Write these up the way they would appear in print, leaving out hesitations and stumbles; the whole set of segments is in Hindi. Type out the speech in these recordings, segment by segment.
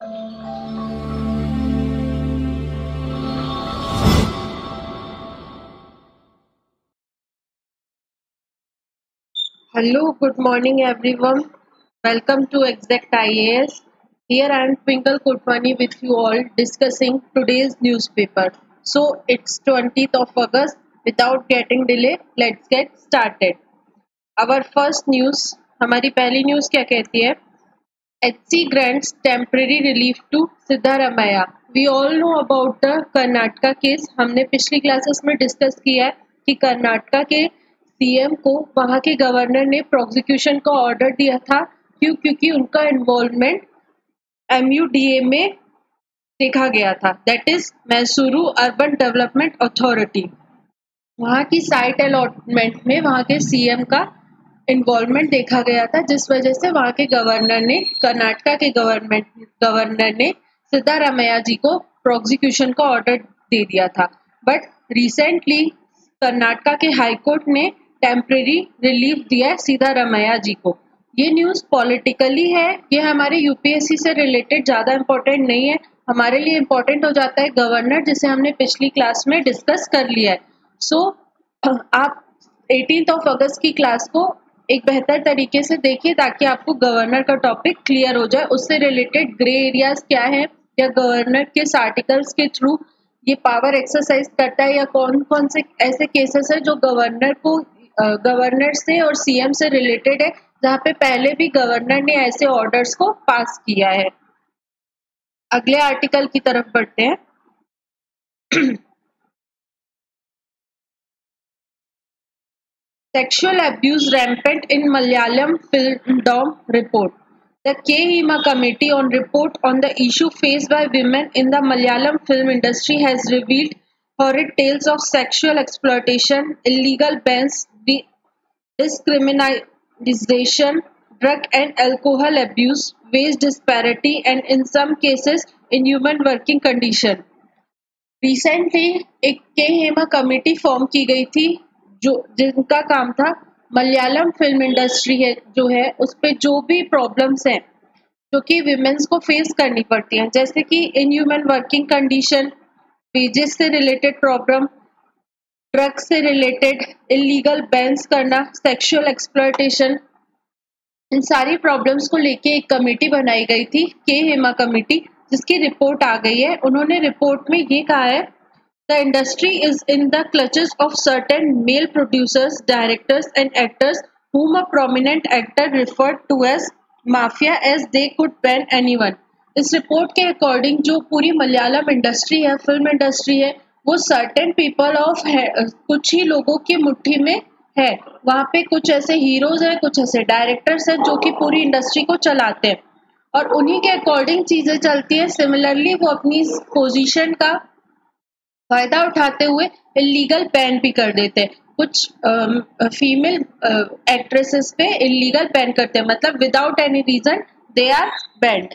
Hello, good morning everyone. Welcome to Exact IAS. Here I am Twinkle Kotwani with you all discussing today's newspaper. So it's 20th of August. Without getting delay, let's get started. Our first news, हमारी पहली न्यूज़ क्या कहती है? HC grants temporary relief to Siddaramaiah. We all know about the Karnataka case. हमने पिछली क्लासेस में डिस्कस किया है कि कर्नाटका के सीएम को वहां के गवर्नर ने प्रोसिक्यूशन का ऑर्डर दिया था. क्योंकि उनका इन्वॉल्वमेंट MUDA में देखा गया था. That is Mysuru urban development authority. वहां की साइट अलॉटमेंट में वहां के सीएम का इन्वॉल्वमेंट देखा गया था, जिस वजह से वहां के गवर्नर ने कर्नाटका के गवर्नर ने सिद्धारमैया जी को प्रोसिक्यूशन का ऑर्डर दे दिया था. बट रिसेंटली कर्नाटका के हाई कोर्ट ने टेम्परेरी रिलीफ दिया है सिद्धारमैया जी को. ये न्यूज़ पॉलिटिकली है, ये हमारे यूपीएससी से रिलेटेड ज़्यादा इम्पोर्टेंट नहीं है. हमारे लिए इम्पोर्टेंट हो जाता है गवर्नर, जिसे हमने पिछली क्लास में डिस्कस कर लिया है. सो आप 18 अगस्त की क्लास को एक बेहतर तरीके से देखिए ताकि आपको गवर्नर का टॉपिक क्लियर हो जाए. उससे रिलेटेड ग्रे एरियाज क्या है, या गवर्नर किस आर्टिकल्स के थ्रू ये पावर एक्सरसाइज करता है, या कौन कौन से ऐसे केसेस है जो गवर्नर से और सीएम से रिलेटेड है, जहाँ पे पहले भी गवर्नर ने ऐसे ऑर्डर्स को पास किया है. अगले आर्टिकल की तरफ बढ़ते हैं. Sexual abuse rampant in Malayalam Filmdom report. The K-HEMA committee on report on the issue faced by women in the Malayalam film industry has revealed horrid tales of sexual exploitation, illegal bans, discrimination, drug and alcohol abuse, wage disparity, and in some cases, inhuman working condition. Recently एक के हेमा कमेटी फॉर्म की गई थी जिनका काम था मलयालम फिल्म इंडस्ट्री है जो है उस पे जो भी प्रॉब्लम्स हैं जो कि विमेंस को फेस करनी पड़ती हैं, जैसे कि इनह्यूमन वर्किंग कंडीशन, वेजेस से रिलेटेड प्रॉब्लम, ड्रग्स से रिलेटेड, इलीगल बैन्स करना, सेक्सुअल एक्सप्लॉयटेशन, इन सारी प्रॉब्लम्स को लेके एक कमेटी बनाई गई थी के हेमा कमेटी, जिसकी रिपोर्ट आ गई है. उन्होंने रिपोर्ट में ये कहा है, the industry is in the clutches of certain male producers, directors and actors whom a prominent actor referred to as mafia as they could ban anyone. इस रिपोर्ट के अकॉर्डिंग जो पूरी मलयालम इंडस्ट्री है, फिल्म इंडस्ट्री है, वो सर्टेन पीपल ऑफ कुछ ही लोगों की मुट्ठी में है. वहाँ पे कुछ ऐसे हीरोज हैं, कुछ ऐसे डायरेक्टर्स हैं जो कि पूरी इंडस्ट्री को चलाते हैं और उन्हीं के अकॉर्डिंग चीजें चलती हैं. सिमिलरली वो अपनी पोजीशन का फायदा उठाते हुए इलीगल बैन भी कर देते हैं. कुछ फीमेल एक्ट्रेसेस पे इलीगल बैन करते हैं, मतलब without any reason they are banned.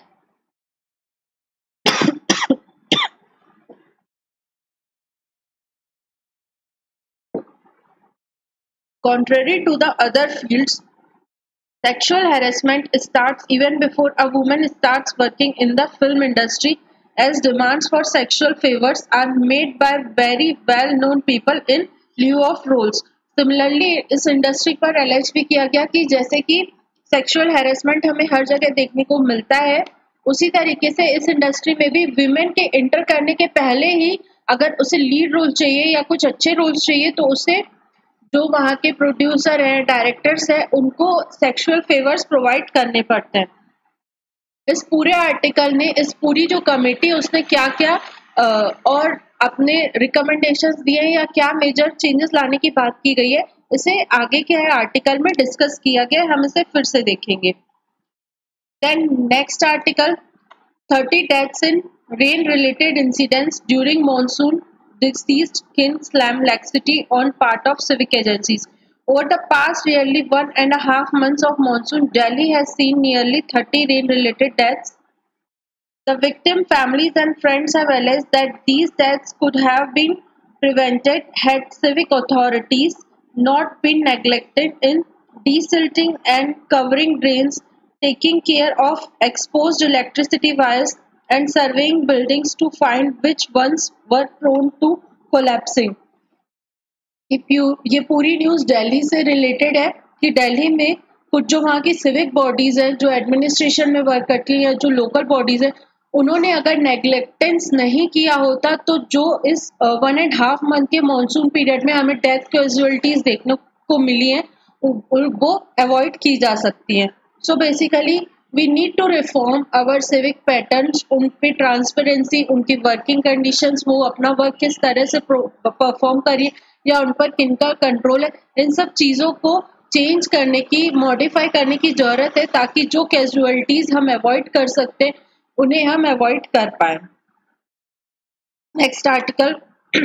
Contrary to the other fields, sexual harassment starts even before a woman starts working in the film industry, as demands for sexual favors are made by very well-known people in lieu of roles. Similarly, इस इंडस्ट्री पर एलेज भी किया गया कि जैसे कि सेक्सुअल हैरेसमेंट हमें हर जगह देखने को मिलता है, उसी तरीके से इस इंडस्ट्री में भी विमेन के इंटर करने के पहले ही अगर उसे लीड रोल चाहिए या कुछ अच्छे रोल्स चाहिए तो उसे जो वहाँ के प्रोड्यूसर हैं, डायरेक्टर्स हैं, उनको सेक्सुअल फेवर्स प्रोवाइड करने पड़ते हैं. इस पूरे आर्टिकल ने, इस पूरी जो कमेटी उसने क्या क्या और अपने रिकमेंडेशंस दिए हैं या क्या मेजर चेंजेस लाने की बात की गई है, इसे आगे क्या है आर्टिकल में डिस्कस किया गया है. हम इसे फिर से देखेंगे. Then next article, 30 deaths in rain related incidents during monsoon deceased kin slam laxity on part of civic agencies. Over the past nearly 1.5 months of monsoon, Delhi has seen nearly 30 rain related deaths. The victim families and friends have alleged that these deaths could have been prevented had civic authorities not been neglected in desilting and covering drains, taking care of exposed electricity wires, and surveying buildings to find which ones were prone to collapsing. ये पूरी न्यूज़ दिल्ली से रिलेटेड है कि दिल्ली में कुछ जो वहाँ की सिविक बॉडीज हैं, जो एडमिनिस्ट्रेशन में वर्क करती हैं या जो लोकल बॉडीज हैं, उन्होंने अगर नेग्लेक्टेंस नहीं किया होता तो जो इस 1.5 मंथ के मानसून पीरियड में हमें डेथ कैजुअलिटीज देखने को मिली हैं वो अवॉइड की जा सकती हैं. So basically we need to reform our civic patterns, उन पे ट्रांसपेरेंसी, उनकी वर्किंग कंडीशंस, वो अपना वर्क किस तरह से परफॉर्म करिए या उन पर किनका कंट्रोल है, इन सब चीज़ों को चेंज करने की, मॉडिफाई करने की ज़रूरत है ताकि जो कैजुअलिटीज हम अवॉइड कर सकते हैं उन्हें हम अवॉइड कर पाए. Next article,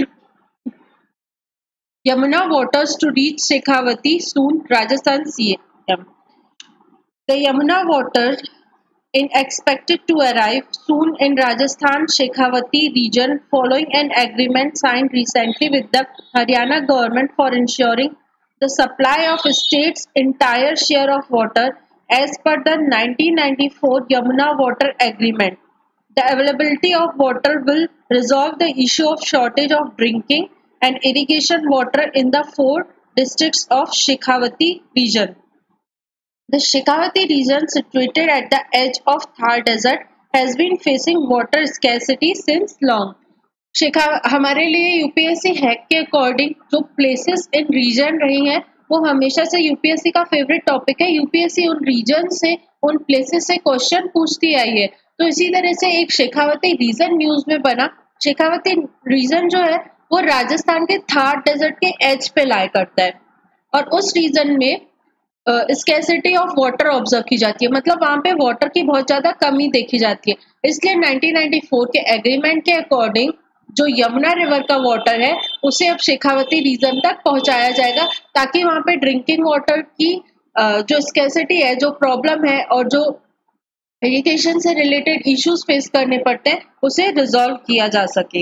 Yamuna waters to reach Shekhawati soon, Rajasthan CM. The Yamuna water is expected to arrive soon in Rajasthan Shekhawati region following an agreement signed recently with the Haryana government for ensuring the supply of state's entire share of water as per the 1994 Yamuna Water Agreement. The availability of water will resolve the issue of shortage of drinking and irrigation water in the 4 districts of Shekhawati region. The Shekhawati region, situated at the edge of Thar Desert, has been facing water scarcity since long. हमारे लिए यूपीएससी हैक के अकॉर्डिंग जो प्लेसेस इन रीजन रही हैं वो हमेशा से यूपीएससी का फेवरेट टॉपिक है. यूपीएससी उन रीजन से, उन प्लेसेस से क्वेश्चन पूछती आई है. तो इसी तरह से एक शेखावती रीजन न्यूज में बना. शेखावती रीजन जो है वो राजस्थान के थार डेजर्ट के एज पे लाई करता है और उस रीजन में स्कैसिटी ऑफ वाटर ऑब्जर्व की जाती है, मतलब वहां पे वाटर की बहुत ज्यादा कमी देखी जाती है. इसलिए 1994 के एग्रीमेंट के अकॉर्डिंग जो यमुना रिवर का वाटर है उसे अब शेखावती रीजन तक पहुंचाया जाएगा ताकि वहां पे ड्रिंकिंग वाटर की जो स्कैसिटी है, जो प्रॉब्लम है और जो इरिगेशन से रिलेटेड इश्यूज फेस करने पड़ते हैं उसे रिजॉल्व किया जा सके.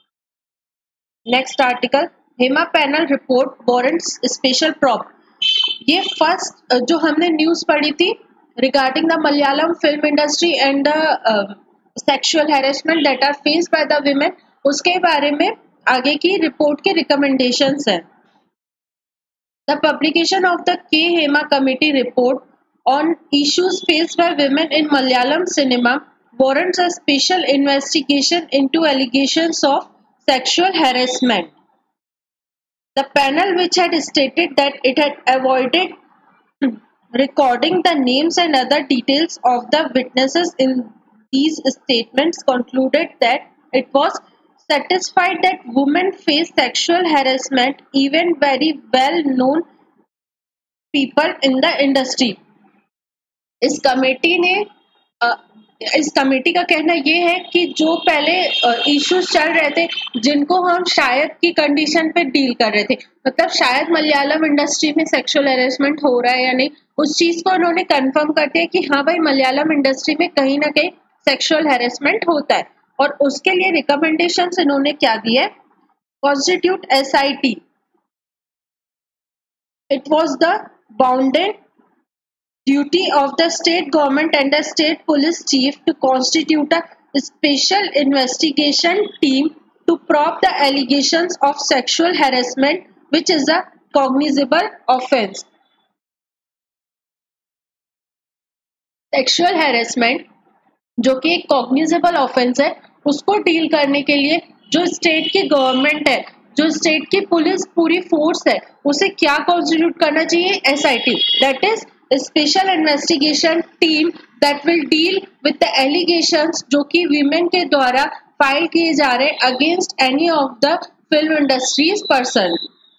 Next article, Hema panel report warrants special probe. ये फर्स्ट जो हमने न्यूज पढ़ी थी regarding the Malayalam film industry and the sexual harassment that are faced by the women, उसके बारे में आगे की रिपोर्ट के रिकमेंडेशंस हैं. The publication of the K Hema committee report on issues faced by women in Malayalam cinema warrants a special investigation into allegations of sexual harassment. The panel, which had stated that it had avoided recording the names and other details of the witnesses in these statements, concluded that it was satisfied that women face sexual harassment, even very well known people in the industry. इस कमेटी का कहना ये है कि जो पहले इश्यूज चल रहे थे जिनको हम शायद की कंडीशन पे डील कर रहे थे, मतलब शायद मलयालम इंडस्ट्री में सेक्सुअल हैरेसमेंट हो रहा है या नहीं, उस चीज को उन्होंने कंफर्म कर दिया कि हाँ भाई मलयालम इंडस्ट्री में कहीं ना कहीं सेक्सुअल हैरेसमेंट होता है. और उसके लिए रिकमेंडेशंस इन्होंने क्या दिया है, constitute SIT. It was the bounded duty of the state government and the state police chief to constitute a special investigation team to probe the allegations of sexual harassment, which is a cognizable offence. Sexual harassment जो कि एक कॉग्निजेबल ऑफेंस है, उसको डील करने के लिए जो स्टेट की गवर्नमेंट है, जो स्टेट की पुलिस पूरी फोर्स है, उसे क्या कॉन्स्टिट्यूट करना चाहिए, SIT, that is special investigation team that will deal with the allegations जो कि वीमेन के द्वारा फाइल किए जा रहे against any of the film industries person.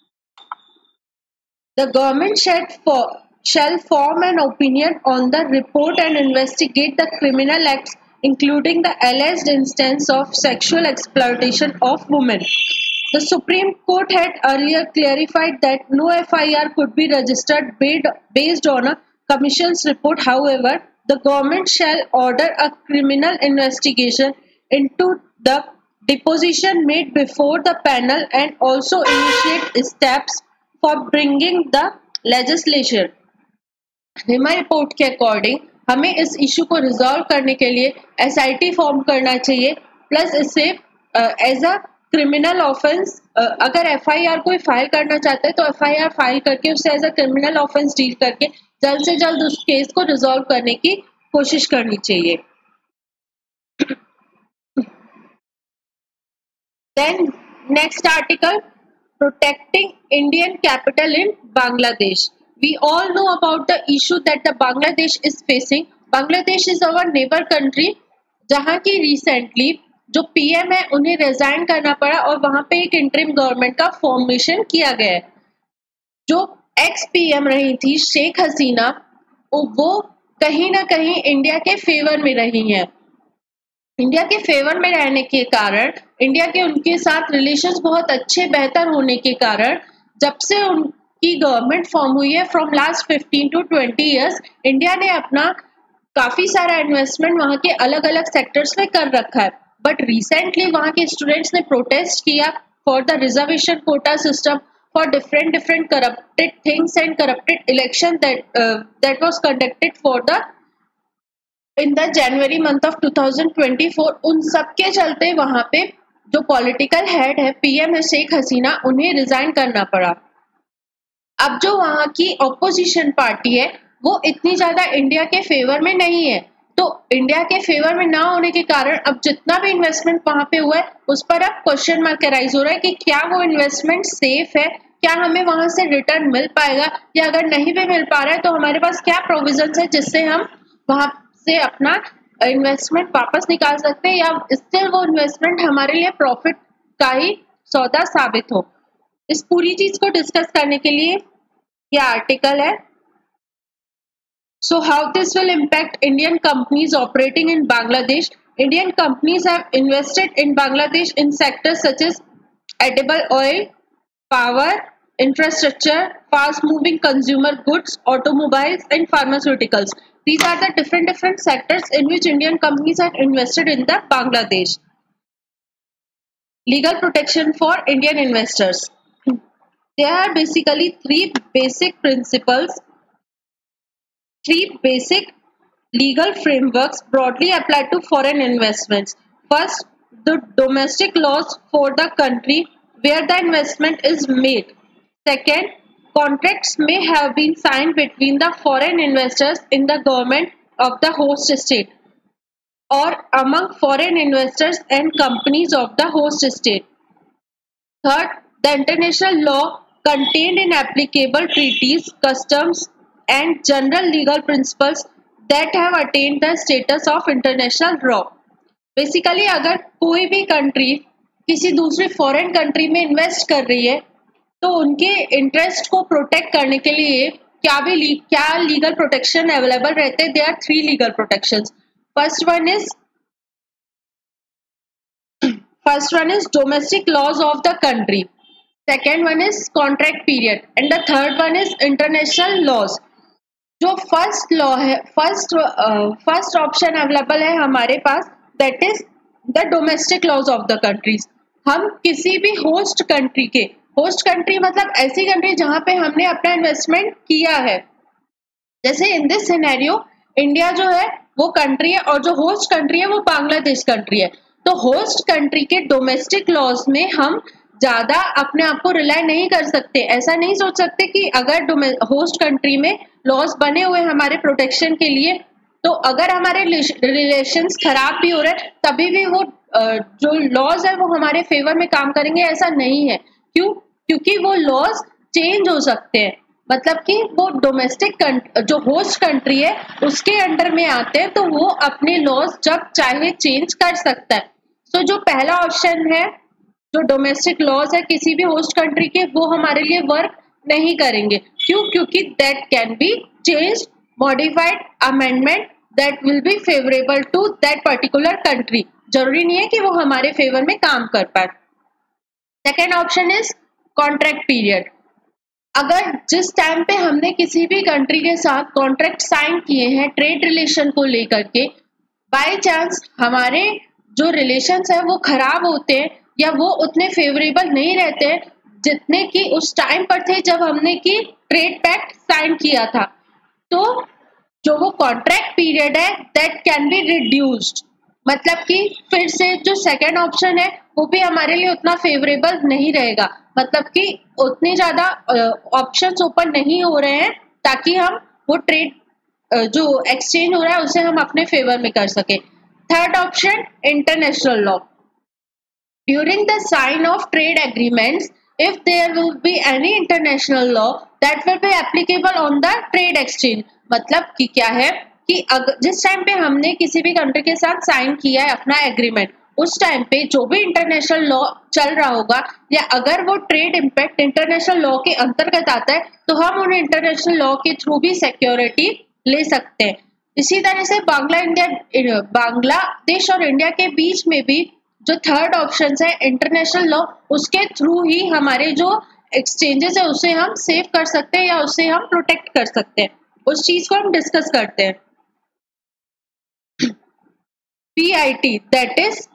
The government shall form an opinion on the report and investigate the criminal acts including the alleged instance of sexual exploitation of women. The Supreme Court had earlier clarified that no FIR could be registered based on a commission's report. However, the government shall order a criminal investigation into the deposition made before the panel and also initiate steps for bringing the legislation. Hema report के अकॉर्डिंग हमें इस इशू को रिजॉल्व करने के लिए एसआईटी फॉर्म करना चाहिए, प्लस इससे एज अ क्रिमिनल ऑफेंस अगर एफआईआर कोई फाइल करना चाहता है तो एफआईआर फाइल करके उससे as a criminal offence deal करके जल्द से जल्द उस केस को रिजॉल्व करने की कोशिश करनी चाहिए। Then next article, protecting Indian capital in Bangladesh. We all know about the issue that the Bangladesh is facing. Bangladesh is our neighbor country, जहाँ की recently जो पीएम है उन्हें रिजाइन करना पड़ा और वहां पे एक इंटरिम गवर्नमेंट का फॉर्मेशन किया गया है। जो एक्स पीएम रही थी शेख हसीना, वो कहीं ना कहीं इंडिया के फेवर में रही हैं। इंडिया के फेवर में रहने के कारण, इंडिया के उनके साथ रिलेशंस बहुत अच्छे बेहतर होने के कारण, जब से उनकी गवर्नमेंट फॉर्म हुई है from last 15 to 20 years, India ने अपना काफी सारा इन्वेस्टमेंट वहां के अलग अलग सेक्टर्स में कर रखा है। बट रिसेंटली वहां के स्टूडेंट्स ने प्रोटेस्ट किया for the reservation quota system, for different corrupted things and corrupted election that was conducted for the in the January month of 2024। उन सब के चलते वहां पे जो पॉलिटिकल हेड है पीएम है शेख हसीना, उन्हें रिजाइन करना पड़ा। अब जो वहां की ऑपोजिशन पार्टी है वो इतनी ज्यादा इंडिया के फेवर में नहीं है, तो इंडिया के फेवर में ना होने के कारण अब जितना भी इन्वेस्टमेंट वहां पे हुआ है उस पर अब क्वेश्चन मार्क राइज हो रहा है कि क्या वो इन्वेस्टमेंट सेफ है, क्या हमें वहां से रिटर्न मिल पाएगा, या अगर नहीं भी मिल पा रहा है तो हमारे पास क्या प्रोविजंस है जिससे हम वहां से अपना इन्वेस्टमेंट वापस निकाल सकते हैं, या स्टिल वो इन्वेस्टमेंट हमारे लिए प्रॉफिट का ही सौदा साबित हो। इस पूरी चीज को डिस्कस करने के लिए ये आर्टिकल है। So how this will impact Indian companies operating in Bangladesh? Indian companies have invested in Bangladesh in sectors such as edible oil, power, infrastructure, fast-moving consumer goods, automobiles, and pharmaceuticals. These are the different sectors in which Indian companies have invested in the Bangladesh. Legal protection for Indian investors. There are basically three basic legal frameworks broadly applied to foreign investments. First, the domestic laws for the country where the investment is made. Second, contracts may have been signed between the foreign investors in the government of the host state or among foreign investors and companies of the host state. Third, the international law contained in applicable treaties, customs, and general legal principles that have attained the status of international law. Basically अगर कोई भी कंट्री किसी दूसरी फॉरेन कंट्री में इन्वेस्ट कर रही है तो उनके इंटरेस्ट को प्रोटेक्ट करने के लिए क्या लीगल प्रोटेक्शन अवेलेबल रहते हैं। There are 3 legal protections. First one is domestic laws of the country, second one is contract period, and the third one is international laws. जो फर्स्ट लॉ है, फर्स्ट ऑप्शन अवेलेबल है हमारे पास, that is the domestic laws of the countries. हम किसी भी होस्ट कंट्री मतलब ऐसी कंट्री जहां पे हमने अपना इन्वेस्टमेंट किया है, जैसे इन दिस सिनेरियो इंडिया जो है वो कंट्री है और जो होस्ट कंट्री है वो बांग्लादेश कंट्री है। तो होस्ट कंट्री के डोमेस्टिक लॉज में हम ज्यादा अपने आप को रिलाय नहीं कर सकते। ऐसा नहीं सोच सकते कि अगर होस्ट कंट्री में लॉस बने हुए हमारे प्रोटेक्शन के लिए, तो अगर हमारे रिलेशंस खराब भी हो रहे हैं तभी भी वो जो लॉज है वो हमारे फेवर में काम करेंगे, ऐसा नहीं है। क्यों? क्योंकि वो लॉज चेंज हो सकते हैं, मतलब कि वो डोमेस्टिक जो होस्ट कंट्री है उसके अंडर में आते हैं तो वो अपने लॉज जब चाहे चेंज कर सकता है। तो जो पहला ऑप्शन है, जो डोमेस्टिक लॉज है किसी भी होस्ट कंट्री के, वो हमारे लिए वर्क नहीं करेंगे। क्यों? क्योंकि that can be change, modified, amendment that will be favourable to that particular country. जरूरी नहीं है कि वो हमारे फेवर में काम कर पाए। Second option is contract period. अगर जिस टाइम पे हमने किसी भी कंट्री के साथ कॉन्ट्रैक्ट साइन किए हैं ट्रेड रिलेशन को लेकर के, बाय चांस हमारे जो रिलेशंस है वो खराब होते हैं या वो उतने फेवरेबल नहीं रहते हैं जितने कि उस टाइम पर थे जब हमने की ट्रेड पैक्ट साइन किया था, तो जो वो कॉन्ट्रैक्ट पीरियड है दैट कैन बी रिड्यूस्ड। मतलब कि फिर से जो सेकंड ऑप्शन है वो भी हमारे लिए उतना फेवरेबल नहीं रहेगा, मतलब कि उतने ज्यादा ऑप्शंस ओपन नहीं हो रहे हैं ताकि हम वो ट्रेड जो एक्सचेंज हो रहा है उसे हम अपने फेवर में कर सके। Third option international law. During the sign of trade agreements, if there will be any international law that will be applicable on the trade exchange। मतलब कि क्या है कि जिस टाइम पे हमने किसी भी कंट्री के साथ साइन किया है अपना एग्रीमेंट, उस टाइम पे जो भी इंटरनेशनल लॉ चल रहा होगा या अगर वो ट्रेड इम्पैक्ट इंटरनेशनल लॉ के अंतर्गत आता है तो हम उन इंटरनेशनल लॉ के थ्रू भी सिक्योरिटी ले सकते हैं। इसी तरह से बांग्लादेश और इंडिया के बीच में भी जो थर्ड ऑप्शन है इंटरनेशनल लॉ, उसके थ्रू ही हमारे जो एक्सचेंजेस है उसे हम सेव कर सकते हैं या उसे हम प्रोटेक्ट कर सकते हैं। उस चीज को हम डिस्कस करते हैं। BIT, that is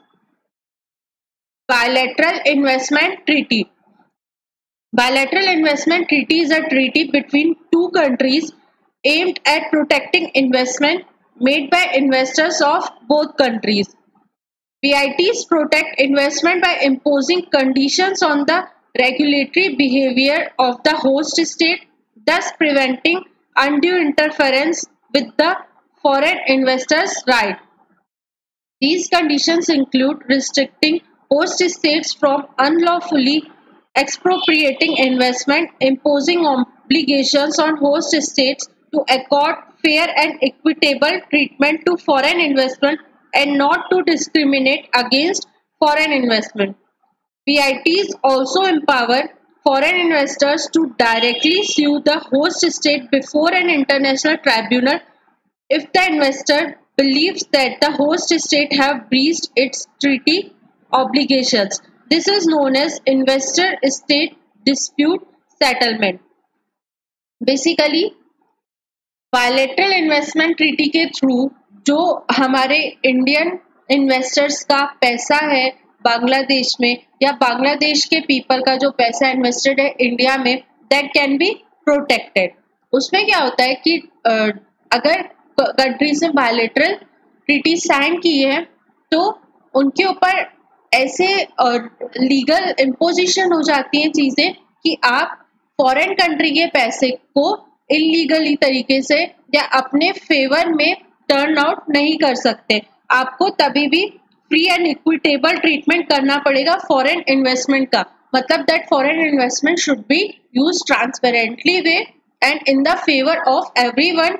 Bilateral Investment Treaty. Bilateral Investment Treaty is a treaty between two countries aimed at protecting investment made by investors of both countries. BITs protect investment by imposing conditions on the regulatory behavior of the host state, thus preventing undue interference with the foreign investors' rights. These conditions include restricting host states from unlawfully expropriating investment, imposing obligations on host states to accord fair and equitable treatment to foreign investment and not to discriminate against foreign investment. BITs also empower foreign investors to directly sue the host state before an international tribunal if the investor believes that the host state have breached its treaty obligations. This is known as investor state dispute settlement. Basically, bilateral investment treaty के थ्रू जो हमारे इंडियन इन्वेस्टर्स का पैसा है बांग्लादेश में या बांग्लादेश के पीपल का जो पैसा इन्वेस्टेड है इंडिया में, दैट कैन बी प्रोटेक्टेड। उसमें क्या होता है कि अगर कंट्री से बायलैटरल ट्रीटी साइन की है तो उनके ऊपर ऐसे लीगल इम्पोजिशन हो जाती हैं चीजें कि आप फॉरेन कंट्री के पैसे को इलीगली तरीके से या अपने फेवर में टर्न आउट नहीं कर सकते। आपको तभी भी फ्री एंड इक्विटेबल ट्रीटमेंट करना पड़ेगा फॉरेन इन्वेस्टमेंट का। मतलब that foreign investment should be use transparently way and in the favour of everyone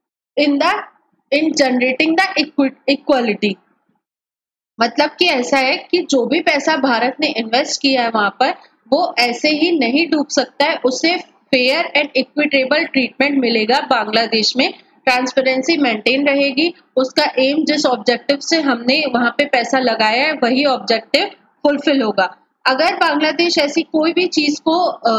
in generating the equality। मतलब कि ऐसा है कि जो भी पैसा भारत ने इन्वेस्ट किया है वहां पर वो ऐसे ही नहीं डूब सकता है, उसे फेयर एंड इक्विटेबल ट्रीटमेंट मिलेगा। बांग्लादेश में ट्रांसपेरेंसी मेंटेन रहेगी, उसका एम जिस ऑब्जेक्टिव से हमने वहां पे पैसा लगाया है वही ऑब्जेक्टिव फुलफिल होगा। अगर बांग्लादेश ऐसी कोई भी चीज को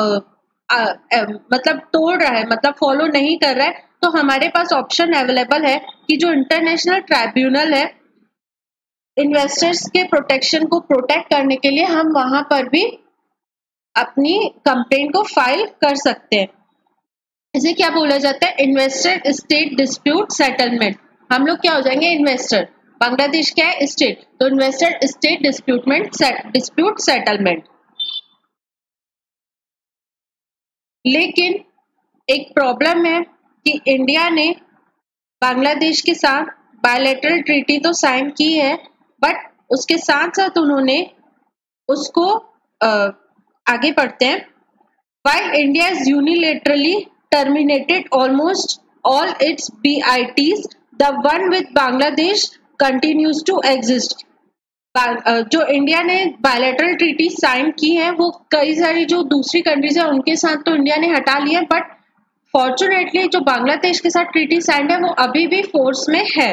मतलब तोड़ रहा है, मतलब फॉलो नहीं कर रहा है, तो हमारे पास ऑप्शन अवेलेबल है कि जो इंटरनेशनल ट्राइब्यूनल है इन्वेस्टर्स के प्रोटेक्शन को प्रोटेक्ट करने के लिए हम वहां पर भी अपनी कंप्लेंट को फाइल कर सकते हैं। इसे क्या बोला जाता है? Investor state dispute settlement. हम लोग क्या हो जाएंगे? इन्वेस्टर। बांग्लादेश क्या है? स्टेट। तो इन्वेस्टर स्टेट डिस्प्यूट सेटलमेंट। लेकिन एक प्रॉब्लम है कि इंडिया ने बांग्लादेश के साथ बायलैटरल ट्रीटी तो साइन की है, बट उसके साथ साथ उन्होंने उसको आगे बढ़ते हैं। While India has unilaterally terminated almost all its BITs, the one with Bangladesh continues to exist। जो इंडिया ने बायलैटरल ट्रीटी साइन की है वो कई सारी जो दूसरी कंट्रीज है उनके साथ तो इंडिया ने हटा लिया, बट फॉर्चुनेटली जो बांग्लादेश के साथ ट्रीटी साइन है वो अभी भी फोर्स में है।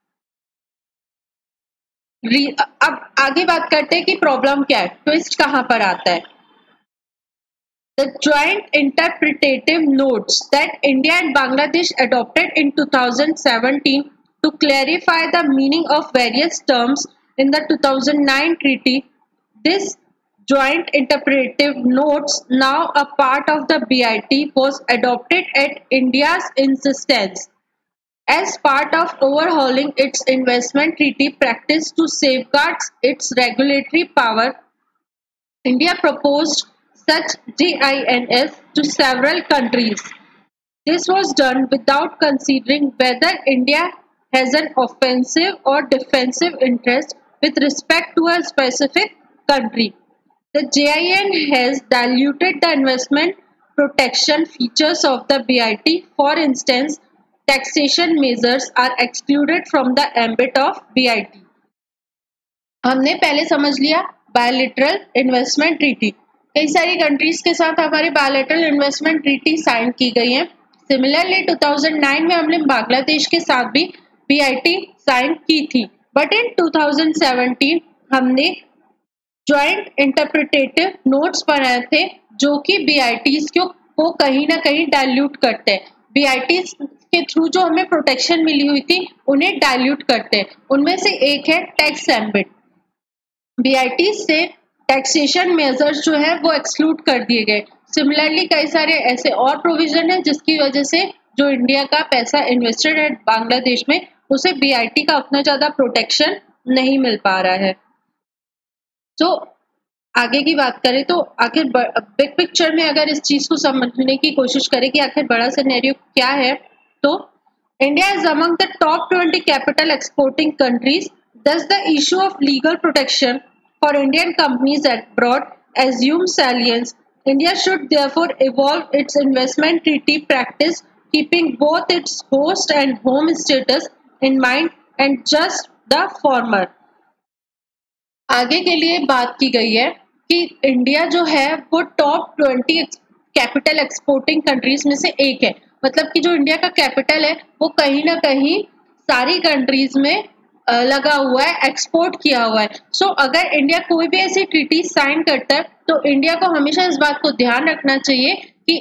अब आगे बात करते हैं कि प्रॉब्लम क्या है, ट्विस्ट कहां पर आता है। The joint interpretative notes that India and Bangladesh adopted in 2017 to clarify the meaning of various terms in the 2009 treaty. This joint interpretative notes, now a part of the BIT, was adopted at India's insistence as part of overhauling its investment treaty practice to safeguard its regulatory power. India proposed such GINS to several countries. This was done without considering whether India has an offensive or defensive interest with respect to a specific country. The JIN has diluted the investment protection features of the BIT. For instance, taxation measures are excluded from the ambit of BIT. हमने पहले समझ लिया बायलैटरल इन्वेस्टमेंट ट्रीटी। कई सारी कंट्रीज के साथ हमारी बायलैटरल इन्वेस्टमेंट ट्रीटी साइन की गई है। सिमिलरली 2009 में हमने बांग्लादेश के साथ भी बीआईटी साइन की थी, बट इन 2017 हमने ज्वाइंट इंटरप्रिटेटिव नोट्स बनाए थे जो कि बीआईटीज को कहीं ना कहीं डाइल्यूट करते हैं। बीआईटीज के थ्रू जो हमें प्रोटेक्शन मिली हुई थी उन्हें डाइल्यूट करते हैं। उनमें से एक है टैक्स एम्बिट। बीआईटी से टैक्सेशन मेजर्स जो है वो एक्सक्लूड कर दिए गए। सिमिलरली कई सारे ऐसे और प्रोविजन है जिसकी वजह से जो इंडिया का पैसा इन्वेस्टेड है बांग्लादेश में उसे बीआईटी का उतना ज्यादा प्रोटेक्शन नहीं मिल पा रहा है। तो आगे की बात करें तो आखिर बिग पिक्चर में अगर इस चीज को समझने की कोशिश करें कि आखिर बड़ा सिनेरियो क्या है, तो India is among the top 20 capital exporting countries. Thus, the issue of legal protection for Indian companies abroad assumes salience. India should therefore evolve its investment treaty practice, keeping both its host and home status in mind and just the former. आगे के लिए बात की गई है कि इंडिया जो है वो टॉप 20 कैपिटल एक्सपोर्टिंग कंट्रीज में से एक है। मतलब कि जो इंडिया का कैपिटल है वो कहीं ना कहीं सारी कंट्रीज में लगा हुआ है, एक्सपोर्ट किया हुआ है। सो अगर इंडिया कोई भी ऐसी ट्रीटी साइन करता है तो इंडिया को हमेशा इस बात को ध्यान रखना चाहिए कि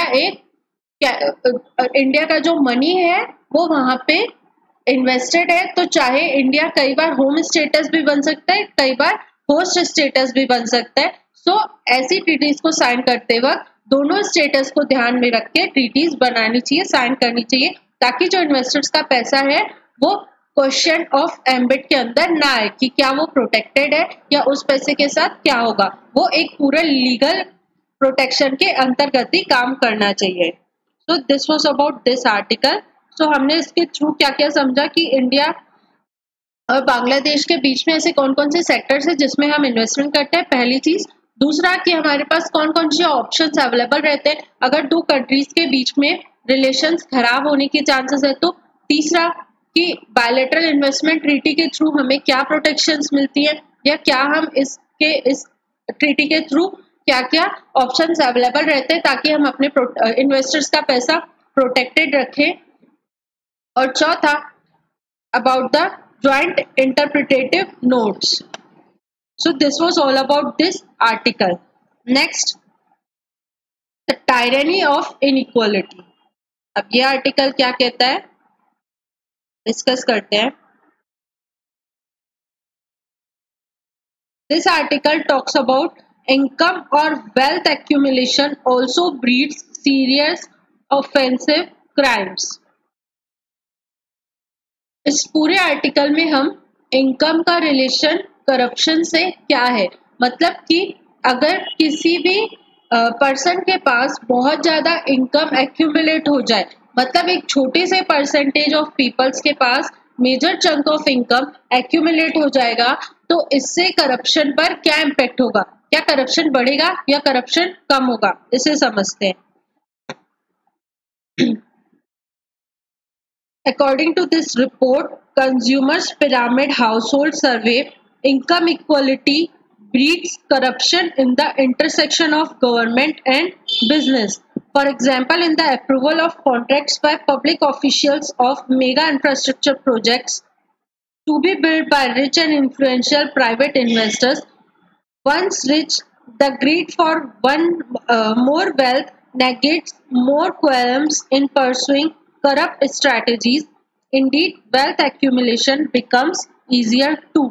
इंडिया का जो मनी है वो वहां पे इन्वेस्टेड है। तो चाहे इंडिया कई बार होम स्टेटस भी बन सकता है, कई बार होस्ट स्टेटस भी बन सकता है। सो ऐसी ट्रीटीज को साइन करते वक्त दोनों स्टेटस को ध्यान में रख के ट्रीटीज बनानी चाहिए, साइन करनी चाहिए, ताकि जो इन्वेस्टर्स का पैसा है वो क्वेश्चन ऑफ एम्बिट के अंदर ना आए कि क्या वो प्रोटेक्टेड है या उस पैसे के साथ क्या होगा। वो एक पूरा लीगल प्रोटेक्शन के अंतर्गत ही काम करना चाहिए। So this was about this article. So हमने इसके थ्रू क्या क्या समझा कि इंडिया और बांग्लादेश के बीच में ऐसे कौन कौन से सेक्टर्स है जिसमें हम इन्वेस्टमेंट करते हैं, पहली चीज। दूसरा कि हमारे पास कौन कौन से ऑप्शंस अवेलेबल रहते हैं अगर दो कंट्रीज के बीच में रिलेशंस खराब होने के चांसेस है तो। तीसरा कि बायलैटरल इन्वेस्टमेंट ट्रीटी के थ्रू हमें क्या प्रोटेक्शंस मिलती है या क्या हम इस ट्रीटी के थ्रू क्या क्या ऑप्शंस अवेलेबल रहते हैं ताकि हम अपने इन्वेस्टर्स का पैसा प्रोटेक्टेड रखें। और चौथा about the joint interpretative notes. So this was all about this article. Next, the tyranny of inequality. अब ये आर्टिकल क्या कहता है डिस्कस करते हैं। This article talks about income or wealth accumulation also breeds serious offensive crimes. इस पूरे आर्टिकल में हम इनकम का रिलेशन करप्शन से क्या है, मतलब कि अगर किसी भी पर्सन के पास बहुत ज्यादा इनकम एक्यूमुलेट हो जाए, मतलब एक छोटे से परसेंटेज ऑफ पीपल्स के पास major chunk of income accumulate हो जाएगा, तो इससे करप्शन पर क्या इम्पैक्ट होगा, क्या करप्शन बढ़ेगा या करप्शन कम होगा, इसे समझते हैं। According to this report, Consumers Pyramid Household Survey, income equality breeds corruption in the intersection of government and business. For example, in the approval of contracts by public officials of mega infrastructure projects to be built by rich and influential private investors, once rich, the greed for more wealth negates more qualms in pursuing corrupt strategies. Indeed, wealth accumulation becomes easier too.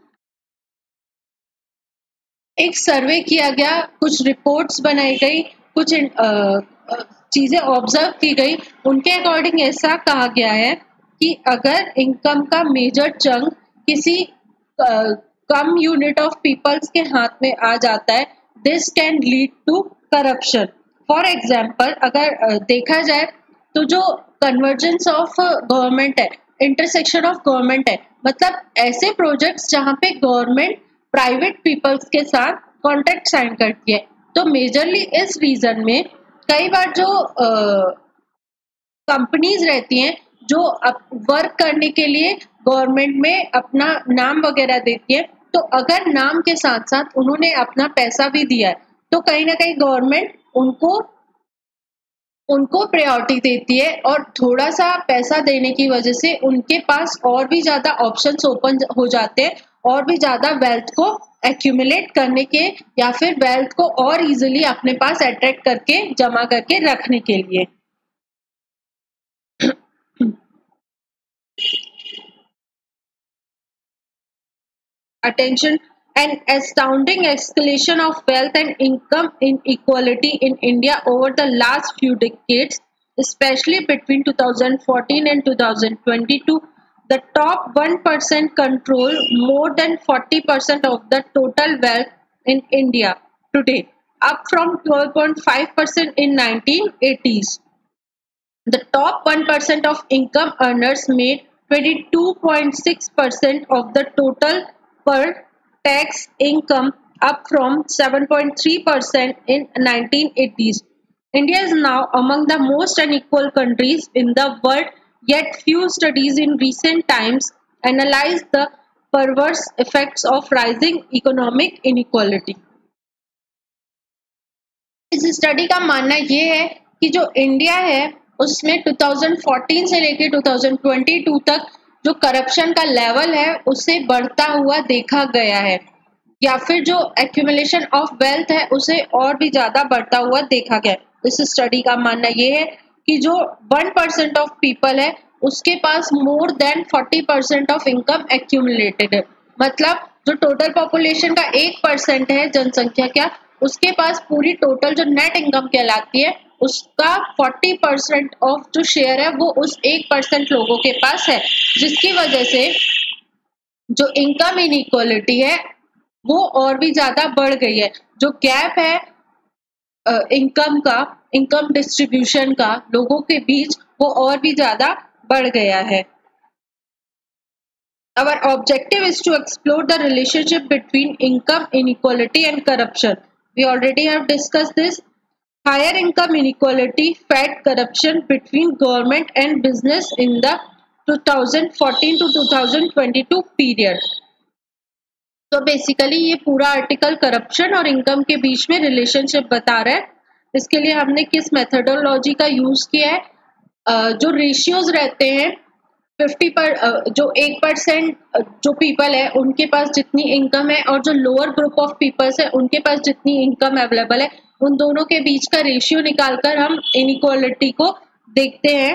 एक सर्वे किया गया, कुछ रिपोर्ट्स बनाई गई, कुछ चीजें ऑब्जर्व की गई, उनके अकॉर्डिंग ऐसा कहा गया है कि अगर इनकम का मेजर चंक किसी कम यूनिट ऑफ पीपल्स के हाथ में आ जाता है, this can lead to corruption. For example, अगर देखा जाए तो जो कन्वर्जेंस ऑफ गवर्नमेंट है, इंटरसेक्शन ऑफ गवर्नमेंट है, मतलब ऐसे प्रोजेक्ट्स जहाँ पे गवर्नमेंट प्राइवेट पीपल्स के साथ कॉन्ट्रैक्ट साइन करती है। तो मेजरली इस रीजन में कई बार जो कंपनीज रहती हैं जो वर्क करने के लिए गवर्नमेंट में अपना नाम वगैरह देती है, तो अगर नाम के साथ साथ उन्होंने अपना पैसा भी दिया है तो कहीं ना कहीं गवर्नमेंट उनको उनको प्रायोरिटी देती है, और थोड़ा सा पैसा देने की वजह से उनके पास और भी ज्यादा ऑप्शंस ओपन हो जाते हैं, और भी ज्यादा वेल्थ को एक्यूमुलेट करने के, या फिर वेल्थ को और इजीली अपने पास अट्रैक्ट करके जमा करके रखने के लिए। Attention, an astounding escalation of wealth and income inequality in India over the last few decades, especially between 2014 and 2022. The top 1% control more than 40% of the total wealth in India today, up from 12.5% in 1980s. The top 1% of income earners made 22.6% of the total per tax income, up from 7.3% in 1980s. India is now among the most unequal countries in the world, yet few studies in recent times analyze the perverse effects of rising economic inequality. इस स्टडी का मानना ये है कि जो इंडिया है उसमें 2014 से लेकर 2022 तक जो करप्शन का लेवल है उसे बढ़ता हुआ देखा गया है, या फिर जो एक्यूमुलेशन ऑफ वेल्थ है उसे और भी ज्यादा बढ़ता हुआ देखा गया है। इस स्टडी का मानना ये है कि जो 1% ऑफ पीपल है उसके पास more than 40% of income accumulated है, मतलब जो टोटल पॉपुलेशन का 1% है जनसंख्या का, उसके पास पूरी टोटल जो नेट इनकम कहलाती है उसका 40% ऑफ जो शेयर है वो उस 1% लोगों के पास है, जिसकी वजह से जो इनकम इनइक्वालिटी है वो और भी ज्यादा बढ़ गई है। जो गैप है इनकम डिस्ट्रीब्यूशन का लोगों के बीच, वो और भी ज्यादा बढ़ गया है। Our objective is to explore the relationship between income inequality and corruption. We already have discussed this. Higher income inequality fed corruption between government and business in the 2014 to 2022 period. तो बेसिकली ये पूरा आर्टिकल करप्शन और इनकम के बीच में रिलेशनशिप बता रहा है। इसके लिए हमने किस मेथोडोलॉजी का यूज किया है, जो रेशियोज रहते हैं जो 1% जो पीपल है उनके पास जितनी इनकम है और जो लोअर ग्रुप ऑफ पीपल्स है उनके पास जितनी इनकम अवेलेबल है, उन दोनों के बीच का रेशियो निकालकर हम इनइक्वालिटी को देखते हैं।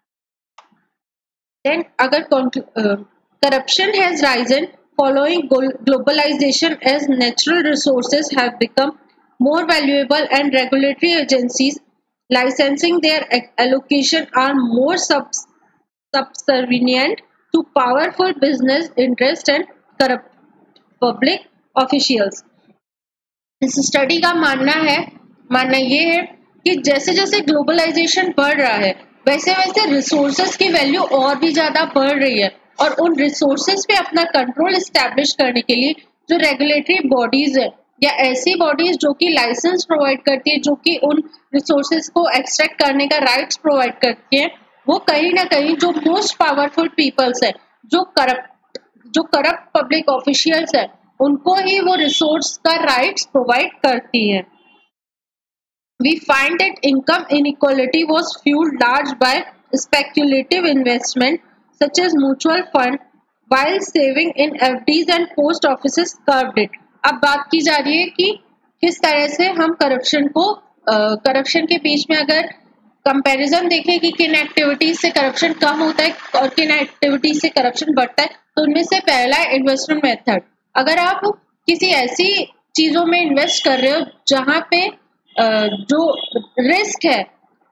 देन अगर corruption has risen following globalization as natural resources have become more valuable and regulatory agencies licensing their allocation are more subservient to powerful business interests and corrupt public officials. इस स्टडी का मानना ये है कि जैसे जैसे ग्लोबलाइजेशन बढ़ रहा है वैसे वैसे रिसोर्सेज की वैल्यू और भी ज्यादा बढ़ रही है, और उन रिसोर्सेज पे अपना कंट्रोल एस्टैब्लिश करने के लिए जो रेगुलेटरी बॉडीज है या ऐसी बॉडीज जो कि लाइसेंस प्रोवाइड करती है, जो कि उन रिसोर्सेज को एक्सट्रैक्ट करने का राइट्स प्रोवाइड करती है, वो कहीं ना कहीं जो मोस्ट पावरफुल पीपल्स है, जो करप्ट पब्लिक ऑफिशियल्स है, उनको ही वो रिसोर्स का राइट्स प्रोवाइड करती है। We find that income inequality was fueled large by speculative investment such as mutual fund, while saving in FDs and post offices curbed it. अब बात की जा रही है कि किस तरह से हम करप्शन के बीच में अगर कंपैरिजन देखें कि किन एक्टिविटीज से करप्शन कम होता है और किन एक्टिविटीज से करप्शन बढ़ता है, तो उनमें से पहला है इन्वेस्टमेंट मेथड। अगर आप किसी ऐसी चीजों में इन्वेस्ट कर रहे हो जहां पे जो रिस्क है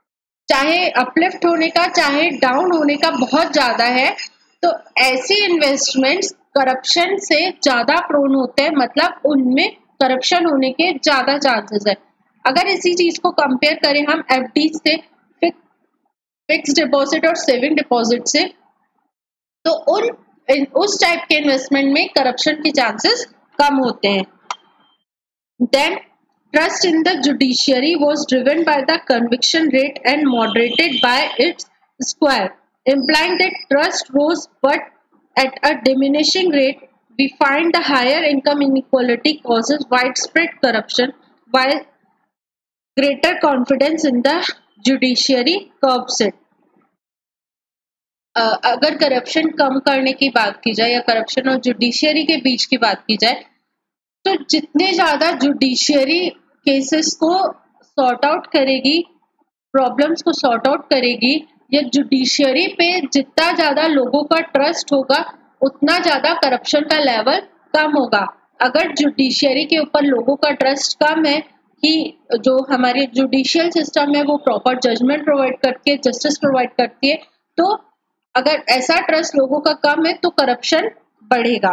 चाहे अपलिफ्ट होने का चाहे डाउन होने का बहुत ज्यादा है। तो ऐसी इन्वेस्टमेंट्स करप्शन से ज्यादा प्रोन होते हैं, मतलब उनमें करप्शन होने के ज्यादा चांसेस है। अगर इसी चीज को कंपेयर करें हम एफडी से, फिक्स डिपॉजिट और सेविंग डिपॉजिट से, तो उस टाइप के इन्वेस्टमेंट में करप्शन के चांसेस कम होते हैं। Then, trust in the judiciary was driven by the conviction rate and moderated by its square, implying that trust rose but at a diminishing rate. We find the higher income inequality causes widespread corruption, while greater confidence in the judiciary curbs it. अगर करप्शन कम करने की बात की जाए या करप्शन और जुडिशियरी के बीच की बात की जाए, तो जितने ज्यादा जुडिशियरी केसेस को सॉर्ट आउट करेगी, प्रॉब्लम्स को सॉर्ट आउट करेगी, या जुडिशियरी पे जितना ज्यादा लोगों का ट्रस्ट होगा उतना ज्यादा करप्शन का लेवल कम होगा। अगर जुडिशियरी के ऊपर लोगों का ट्रस्ट कम है कि जो हमारी जुडिशियल सिस्टम है वो प्रॉपर जजमेंट प्रोवाइड करती है, जस्टिस प्रोवाइड करती है, तो अगर ऐसा ट्रस्ट लोगों का कम है तो करप्शन बढ़ेगा।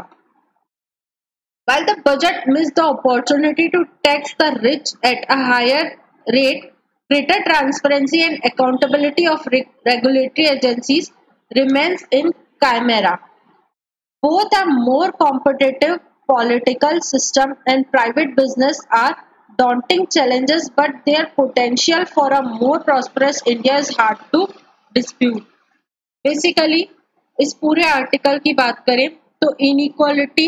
While the budget missed the opportunity to tax the rich at a higher rate, greater transparency and accountability of regulatory agencies remains in chimera. Both a more competitive political system and private business are daunting challenges, but their potential for a more prosperous India is hard to dispute. Basically, इस पूरे आर्टिकल की बात करें तो इनइक्वालिटी,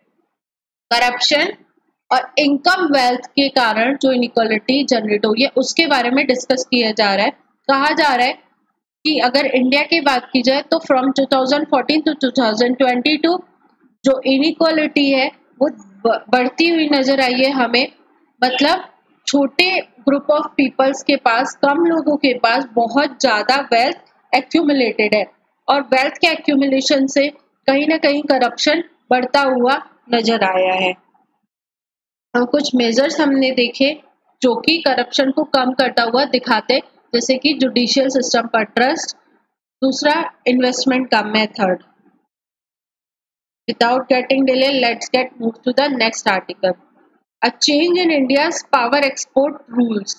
करप्शन और इनकम वेल्थ के कारण जो इनइक्वालिटी जनरेट हो रही है उसके बारे में डिस्कस किया जा रहा है। कहा जा रहा है कि अगर इंडिया की बात की जाए तो फ्रॉम 2014 टू 2022 जो इनइक्वालिटी है वो बढ़ती हुई नजर आई है हमें। मतलब छोटे ग्रुप ऑफ पीपल्स के पास, कम लोगों के पास बहुत ज्यादा वेल्थ एक्यूमुलेटेड है, और वेल्थ के एक्यूमुलेशन से कहीं ना कहीं करप्शन बढ़ता हुआ नजर आया है। और कुछ मेजर्स हमने देखे जो कि करप्शन को कम करता हुआ दिखाते, जैसे कि जुडिशियल सिस्टम पर ट्रस्ट, दूसरा इन्वेस्टमेंट का method. Without getting delay, let's get move to the next article. A change in India's power export rules.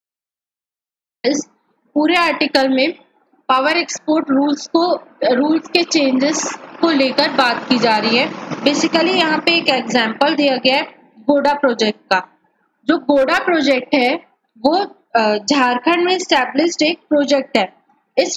इस पूरे आर्टिकल में पावर एक्सपोर्ट रूल्स के चेंजेस को लेकर बात की जा रही है। बेसिकली यहाँ पे एक एग्जांपल दिया गया है गोडा प्रोजेक्ट का। जो गोडा प्रोजेक्ट है वो झारखंड में स्टैब्लिश्ड एक प्रोजेक्ट है। इस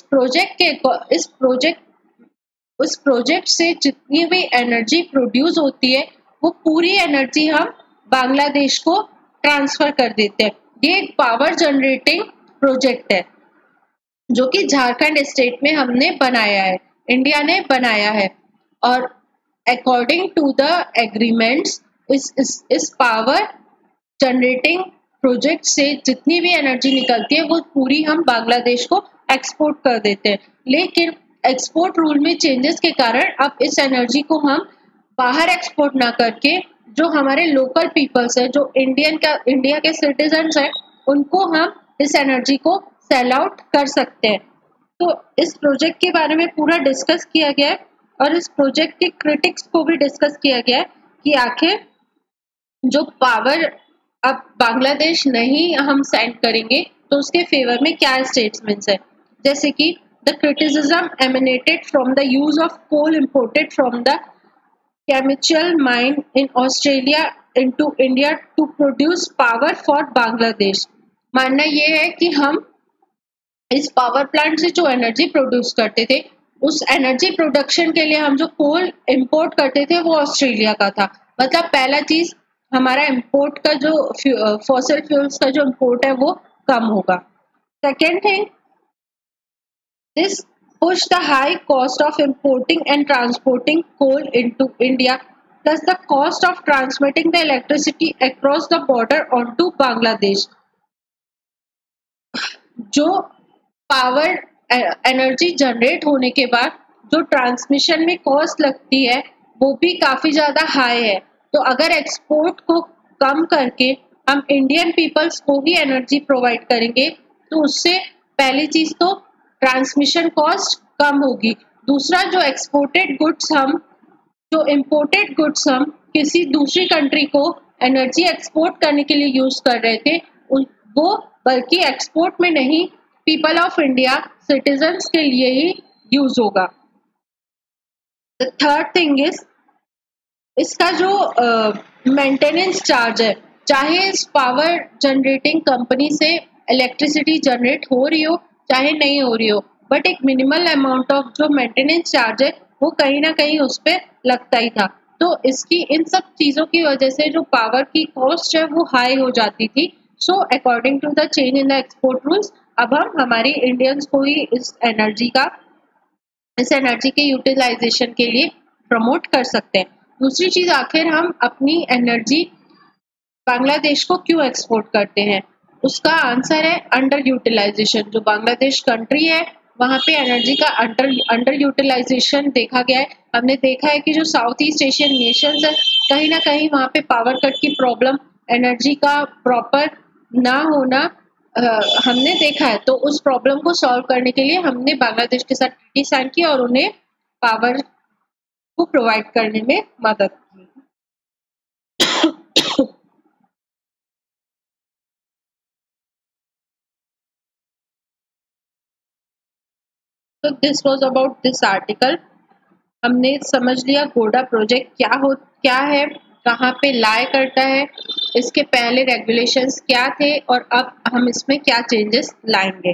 प्रोजेक्ट से जितनी भी एनर्जी प्रोड्यूस होती है वो पूरी एनर्जी हम बांग्लादेश को ट्रांसफर कर देते हैं। ये एक पावर जनरेटिंग प्रोजेक्ट है जो कि झारखंड स्टेट में हमने बनाया है, इंडिया ने बनाया है। और अकॉर्डिंग टू द एग्रीमेंट्स इस पावर जनरेटिंग प्रोजेक्ट से जितनी भी एनर्जी निकलती है वो पूरी हम बांग्लादेश को एक्सपोर्ट कर देते हैं। लेकिन एक्सपोर्ट रूल में चेंजेस के कारण अब इस एनर्जी को हम बाहर एक्सपोर्ट ना करके जो हमारे लोकल पीपल्स है, जो इंडिया के सिटीजन्स है, उनको हम इस एनर्जी को सेल आउट कर सकते हैं। तो इस प्रोजेक्ट के बारे में पूरा डिस्कस किया गया है और इस प्रोजेक्ट के क्रिटिक्स को भी डिस्कस किया गया है कि आखिर जो पावर अब बांग्लादेश नहीं हम सेंड करेंगे तो उसके फेवर में क्या स्टेटमेंट्स है। जैसे कि the criticism emanated from the use of coal imported from the chemical mine in Australia into India to produce power for Bangladesh. मानना यह है कि हम इस पावर प्लांट से जो एनर्जी प्रोड्यूस करते थे उस एनर्जी प्रोडक्शन के लिए हम जो कोल इंपोर्ट करते थे वो ऑस्ट्रेलिया का था। मतलब पहला चीज हमारा इंपोर्ट का जो फॉसिल फ्यूल्स का जो इंपोर्ट है वो कम होगा। Second thing, this push the high cost of importing and transporting coal into India, plus the cost of transmitting the electricity across the border onto Bangladesh. जो पावर एनर्जी जनरेट होने के बाद जो ट्रांसमिशन में कॉस्ट लगती है वो भी काफी ज्यादा हाई है। तो अगर एक्सपोर्ट को कम करके हम इंडियन पीपल्स को भी एनर्जी प्रोवाइड करेंगे तो उससे पहली चीज तो ट्रांसमिशन कॉस्ट कम होगी। दूसरा, जो इम्पोर्टेड गुड्स हम किसी दूसरी कंट्री को एनर्जी एक्सपोर्ट करने के लिए यूज कर रहे थे, वो बल्कि एक्सपोर्ट में नहीं, पीपल ऑफ इंडिया सिटीजन्स के लिए ही यूज होगा। द थर्ड थिंग इज, इसका जो मेंटेनेंस चार्ज है, चाहे इस पावर जनरेटिंग कंपनी से इलेक्ट्रिसिटी जनरेट हो रही हो चाहे नहीं हो रही हो, बट एक मिनिमल अमाउंट ऑफ जो मेंटेनेंस चार्ज है वो कहीं ना कहीं उस पर लगता ही था। तो इसकी इन सब चीजों की वजह से जो पावर की कॉस्ट है वो हाई हो जाती थी। So according to the change in the export rules, अब हम हमारी इंडियंस को ही इस एनर्जी के यूटिलाइजेशन के लिए प्रमोट कर सकते हैं। दूसरी चीज, आखिर हम अपनी एनर्जी बांग्लादेश को क्यों एक्सपोर्ट करते हैं? उसका आंसर है अंडर यूटिलाइजेशन। जो बांग्लादेश कंट्री है वहाँ पे एनर्जी का अंडर यूटिलाइजेशन देखा गया है। हमने देखा है कि जो साउथ ईस्ट एशियन नेशंस है, कहीं ना कहीं वहाँ पे पावर कट की प्रॉब्लम, एनर्जी का प्रॉपर ना होना हमने देखा है। तो उस प्रॉब्लम को सॉल्व करने के लिए हमने बांग्लादेश के साथ ट्रीटी साइन की और उन्हें पावर को प्रोवाइड करने में मदद की। तो this was about this article. हमने समझ लिया गोडा प्रोजेक्ट क्या है, कहाँ पे लाए करता है, इसके पहले रेगुलेशंस क्या थे और अब हम इसमें क्या चेंजेस लाएंगे।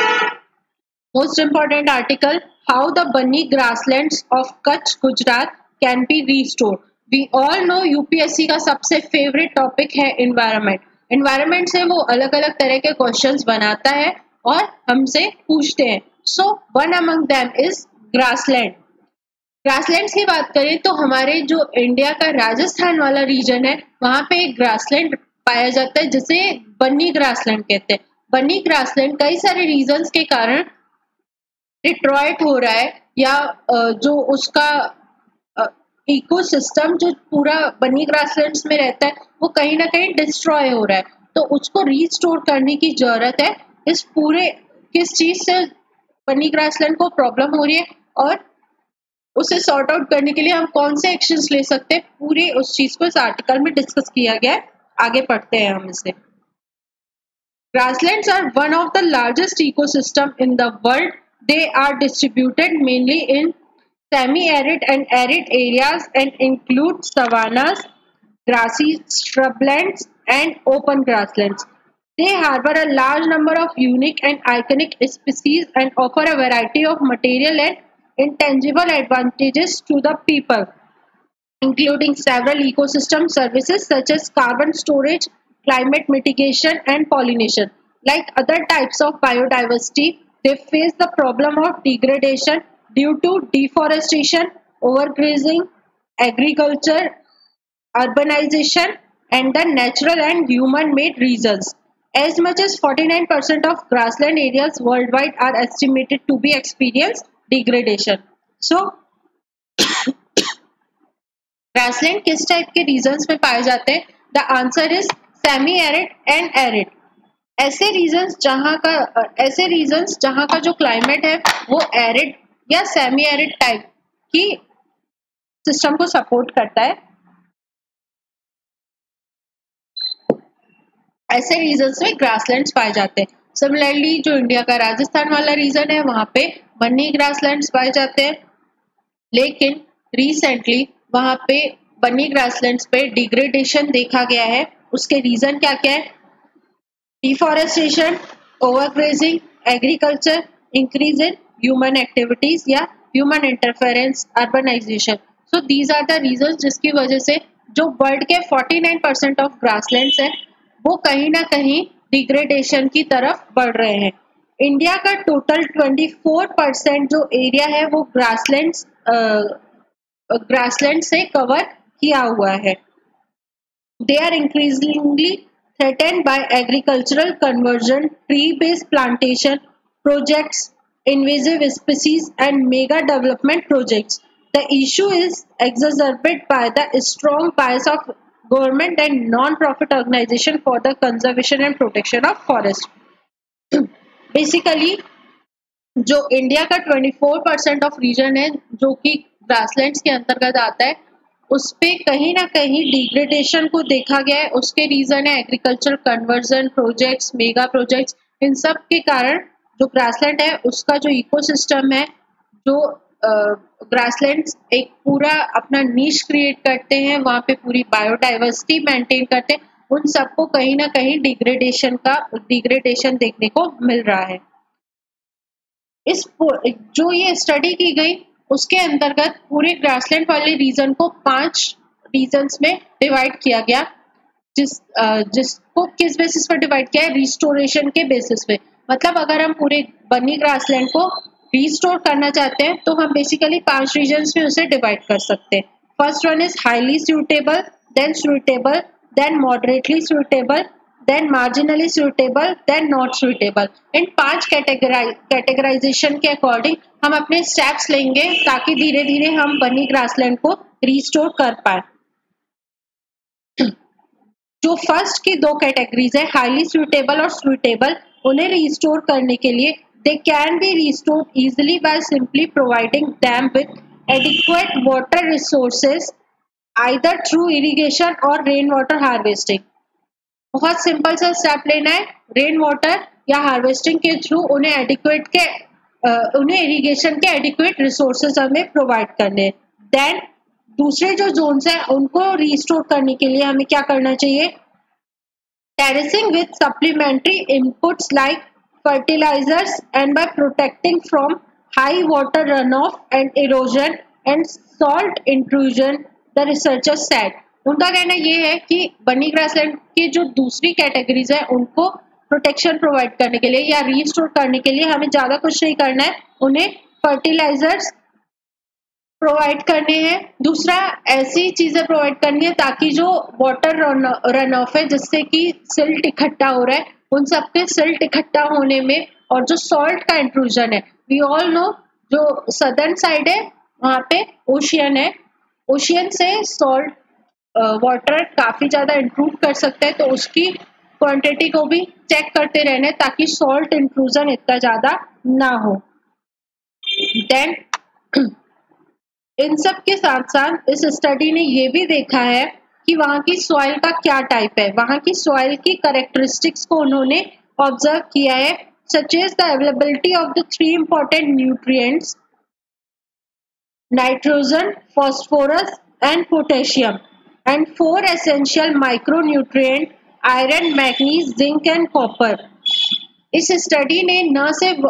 Most important article, how the Banni grasslands of Kutch Gujarat can be restored. We all know UPSC का सबसे फेवरेट टॉपिक है एनवायरनमेंट। एनवायरनमेंट से वो अलग अलग तरह के क्वेश्चंस बनाता है और हमसे पूछते हैं। So one among them is grassland. Grasslands की बात करें तो हमारे जो इंडिया का राजस्थान वाला रीजन है वहां पे एक ग्रासलैंड पाया जाता है जिसे बन्नी ग्रासलैंड कहते हैं। बन्नी ग्रासलैंड कई सारे रीजंस के कारण डिट्रॉयट हो रहा है, या जो उसका इकोसिस्टम जो पूरा बनी ग्रासलैंड्स में रहता है वो कहीं ना कहीं डिस्ट्रॉय हो रहा है। तो उसको रीस्टोर करने की जरूरत है। इस पूरे किस चीज से बनी ग्रासलैंड को प्रॉब्लम हो रही है और उसे सॉर्ट आउट करने के लिए हम कौन से एक्शंस ले सकते हैं, पूरे उस चीज को इस आर्टिकल में डिस्कस किया गया है। आगे पढ़ते हैं हम इसे। Grasslands are one of the largest ecosystem in the world. They are distributed mainly in semi-arid and arid areas and include savannas, grassy shrublands, and open grasslands. They harbor a large number of unique and iconic species and offer a variety of material and intangible advantages to the people, including several ecosystem services such as carbon storage, climate mitigation, and pollination. Like other types of biodiversity, they face the problem of degradation due to deforestation, overgrazing, agriculture, urbanization, and the natural and human-made reasons. As much as 49% of grassland areas worldwide are estimated to be experience degradation. So, grassland किस टाइप के रीजन्स में पाए जाते हैं? The answer is semi arid and arid. ऐसे रीजन्स जहाँ का जो क्लाइमेट है वो एरिड या सेमी एरिड टाइप की सिस्टम को सपोर्ट करता है। ऐसे रीजन्स में ग्रासलैंड्स पाए जाते हैं। सिमिलरली जो इंडिया का राजस्थान वाला रीजन है वहां पे बन्नी ग्रासलैंड्स पाए जाते हैं, लेकिन रिसेंटली वहां पे बन्नी ग्रासलैंड्स पे डिग्रेडेशन देखा गया है। उसके रीजन क्या क्या है? Deforestation, overgrazing, agriculture, increase in human activities या human interference, urbanisation. So these are the region जिसकी वजह से जो वर्ल्ड के 49% ऑफ ग्रासलैंड्स है वो कहीं ना कहीं डिग्रेडेशन की तरफ बढ़ रहे हैं। इंडिया का टोटल 24% जो एरिया है वो ग्रासलैंड से कवर किया हुआ है। They are increasingly threatened by agricultural conversion, tree-based plantation projects, invasive species, and mega development projects. The issue is exacerbated by the strong bias of government and non-profit organization for the conservation and protection of forest. Basically जो इंडिया का 24% ऑफ रीजन है जो कि ग्रासलैंड्स के अंतर्गत आता है, उस पे कहीं ना कहीं डिग्रेडेशन को देखा गया है। उसके रीजन है agriculture conversion projects, mega projects. इन सब के कारण जो ग्रासलैंड है उसका जो इकोसिस्टम है, जो ग्रासलैंड्स एक पूरा अपना नीश क्रिएट करते हैं, वहाँ पे पूरी बायोडाइवर्सिटी मेंटेन करते हैं, उन सबको कहीं ना कहीं डिग्रेडेशन देखने को मिल रहा है। इस जो ये स्टडी की गई उसके अंतर्गत पूरे ग्रासलैंड वाले रीजन को 5 रीजन्स में डिवाइड किया गया, जिसको किस बेसिस पर डिवाइड किया है, रिस्टोरेशन के बेसिस पे। मतलब अगर हम पूरे बनी ग्रासलैंड को रिस्टोर करना चाहते हैं तो हम बेसिकली 5 रीजन्स में उसे डिवाइड कर सकते हैं। First one is highly suitable, then moderately suitable, then marginally suitable, then not suitable। इन 5 कैटेगराइजेशन के अकॉर्डिंग हम अपने स्टेप्स लेंगे ताकि धीरे धीरे हम बनी ग्रासलैंड को रिस्टोर कर पाए। जो फर्स्ट की 2 कैटेगरीज है, हाईली सुटेबल और सुटेबल, उन्हें रिस्टोर करने के लिए they can be restored easily by simply providing them with adequate water resources either through irrigation और रेन वाटर हार्वेस्टिंग। बहुत सिंपल सा स्टेप लेना है, रेन वाटर या हार्वेस्टिंग के थ्रू उन्हें इरिगेशन के एडिक्वेट रिसोर्सेज हमें प्रोवाइड करने। देन दूसरे जो जोन्स है उनको रिस्टोर करने के लिए हमें क्या करना चाहिए, terracing with supplementary inputs like fertilisers and by protecting from high water run off and erosion and salt intrusion, the researchers said. उनका कहना ये है कि बनी ग्रासलैंड की जो दूसरी कैटेगरीज है उनको प्रोटेक्शन प्रोवाइड करने के लिए या रीस्टोर करने के लिए हमें ज्यादा कुछ नहीं करना है, उन्हें फर्टिलाइजर्स प्रोवाइड करने हैं। दूसरा ऐसी चीजें प्रोवाइड करनी है ताकि जो वाटर रन ऑफ है जिससे कि सिल्ट इकट्ठा हो रहा है, उन सबके सिल्ट इकट्ठा होने में, और जो सॉल्ट का इंट्रूजन है, वी ऑल नो जो सदर्न साइड है वहां पे ओशियन है, ओशियन से सॉल्ट वाटर काफी ज्यादा इंट्रूड कर सकता है, तो उसकी क्वांटिटी को भी चेक करते रहना है ताकि सॉल्ट इंट्रूजन इतना ज्यादा ना हो। देन इन सब के साथ साथ इस स्टडी ने ये भी देखा है कि वहाँ की सॉइल का क्या टाइप है, वहाँ की सॉइल की कैरेक्टरिस्टिक्स को उन्होंने ऑब्जर्व किया है, such as the availability of the 3 important nutrients nitrogen, phosphorus and potassium and 4 essential micronutrient iron, manganese, zinc and copper. इस स्टडी ने न सिर्फ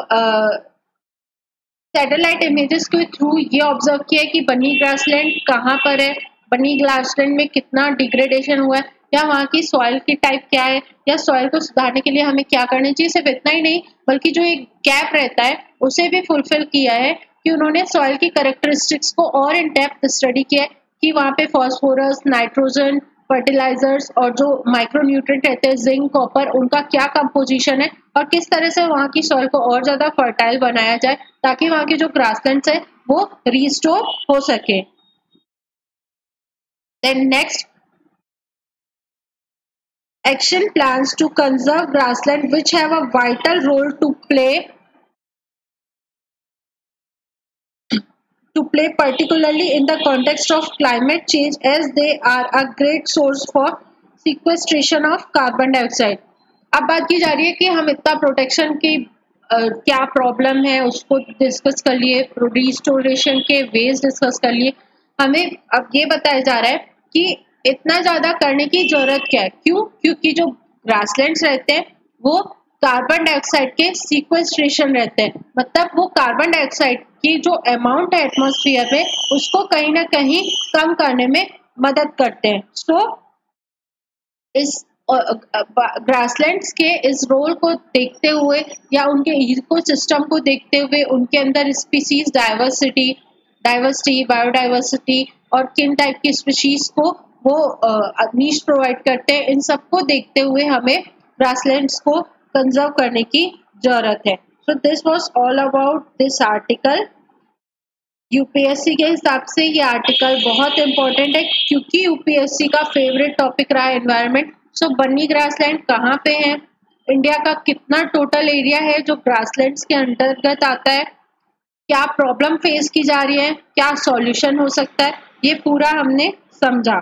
सैटेलाइट इमेजेस के थ्रू ये ऑब्जर्व किया कि बनी ग्रासलैंड कहाँ पर है, बनी ग्रासलैंड में कितना डिग्रेडेशन हुआ है, या वहाँ की सॉइल की टाइप क्या है, या सॉइल को सुधारने के लिए हमें क्या करना चाहिए। सिर्फ इतना ही नहीं बल्कि जो एक गैप रहता है उसे भी फुलफिल किया है कि उन्होंने सॉइल की कैरेक्टरिस्टिक्स को और इन डेप्थ स्टडी किया है कि वहाँ पे फॉस्फोरस, नाइट्रोजन, फर्टिलाइजर्स और जो माइक्रोन्यूट्रिएंट रहते हैं जिंक, कॉपर, उनका क्या कंपोजिशन है और किस तरह से वहाँ की सॉइल को और ज्यादा फर्टाइल बनाया जाए ताकि वहाँ के जो ग्रासलैंड्स है वो रिस्टोर हो सके। Then next, action plans to conserve grassland which have a vital role to play particularly in the context of climate change as they are a great source for sequestration of carbon dioxide। अब बात की जा रही है कि हम इतना प्रोटेक्शन की क्या प्रॉब्लम है उसको डिस्कस कर लिए, रिस्टोरेशन के वेज डिस्कस कर लिए। हमें अब ये बताया जा रहा है कि इतना ज्यादा करने की जरूरत क्या है, क्यों? क्योंकि जो ग्रासलैंड्स रहते हैं वो कार्बन डाइऑक्साइड के सीक्वेस्ट्रेशन रहते हैं, मतलब वो कार्बन डाइऑक्साइड की जो अमाउंट है एटमॉस्फेयर में उसको कहीं ना कहीं कम करने में मदद करते हैं। सो इस ग्रासलैंड्स के इस रोल को देखते हुए या उनके इकोसिस्टम को देखते हुए उनके अंदर स्पीसीज डाइवर्सिटी, बायोडाइवर्सिटी और किन टाइप की स्पीशीज को वो नीश प्रोवाइड करते हैं, इन सबको देखते हुए हमें ग्रासलैंड्स को कंजर्व करने की जरूरत है। So this was all about this article. UPSC के हिसाब से ये आर्टिकल बहुत इंपॉर्टेंट है क्योंकि यूपीएससी का फेवरेट टॉपिक रहा है एनवायरनमेंट। सो बनी ग्रासलैंड कहाँ पे है, इंडिया का कितना टोटल एरिया है जो ग्रासलैंड्स के अंतर्गत आता है, क्या प्रॉब्लम फेस की जा रही है, क्या सॉल्यूशन हो सकता है, ये पूरा हमने समझा।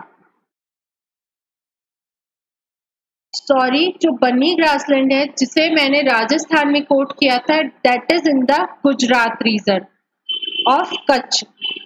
सॉरी, जो बन्नी ग्रासलैंड है जिसे मैंने राजस्थान में कोट किया था, that is in the Gujarat region of Kutch.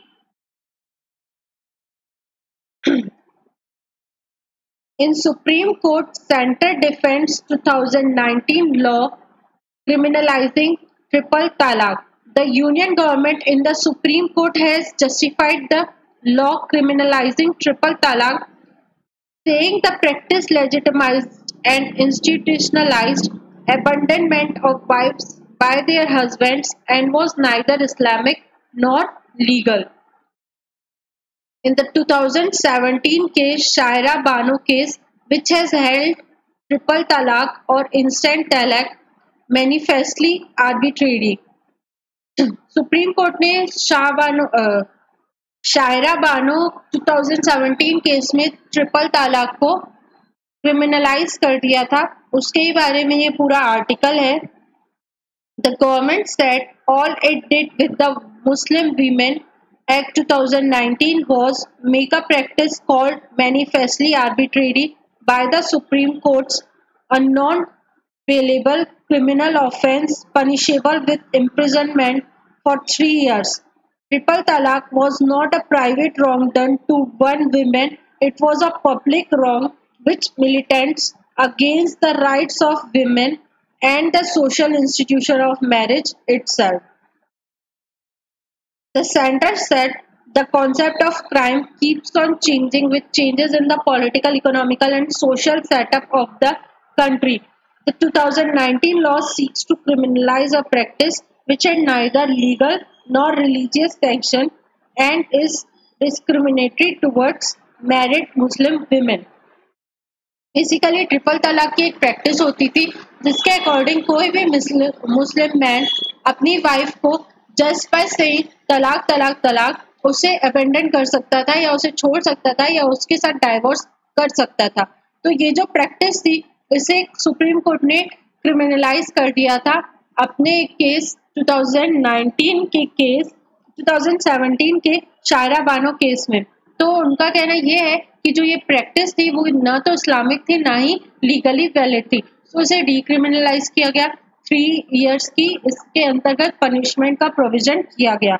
In Supreme Court, Center defends 2019 law criminalizing triple talaq. The Union government in the Supreme Court has justified the law criminalizing triple talaq, saying the practice legitimized and institutionalized abandonment of wives by their husbands and was neither Islamic nor legal. In the 2017 case, Shaira Bano case, which has held triple talaq or instant talaq manifestly arbitrary. Supreme Court ने शायरा बानो 2017 केस में ट्रिपल तलाक को क्रिमिनलाइज कर दिया था, उसके ही बारे में ये पूरा आर्टिकल है। The government said all it did with the Muslim Women Act 2019 was make a practice called manifestly arbitrary by the Supreme Court's a non-bailable criminal offence punishable with imprisonment for 3 years. Triple talaq was not a private wrong done to one woman, it was a public wrong which militants against the rights of women and the social institution of marriage itself. The center said the concept of crime keeps on changing with changes in the political, economical, and social setup of the country. The 2019 law seeks to criminalize a practice which had neither legal nor religious sanction and is discriminatory towards married Muslim women. Basically triple talaq की एक प्रैक्टिस होती थी जिसके अकॉर्डिंग कोई भी मुस्लिम मैन अपनी वाइफ को just by saying talaq talaq तलाक उसे अबेंडन कर सकता था या उसे छोड़ सकता था या उसके साथ डाइवोर्स कर सकता था। तो ये जो प्रैक्टिस थी इसे सुप्रीम कोर्ट ने क्रिमिनलाइज कर दिया था अपने केस 2017 के शायरा बानो केस में। तो उनका कहना यह है कि जो ये प्रैक्टिस थी वो न तो इस्लामिक थी ना ही लीगली वैलिड थी, तो इसे डिक्रिमिनलाइज किया गया, 3 इयर्स की इसके अंतर्गत पनिशमेंट का प्रोविजन किया गया।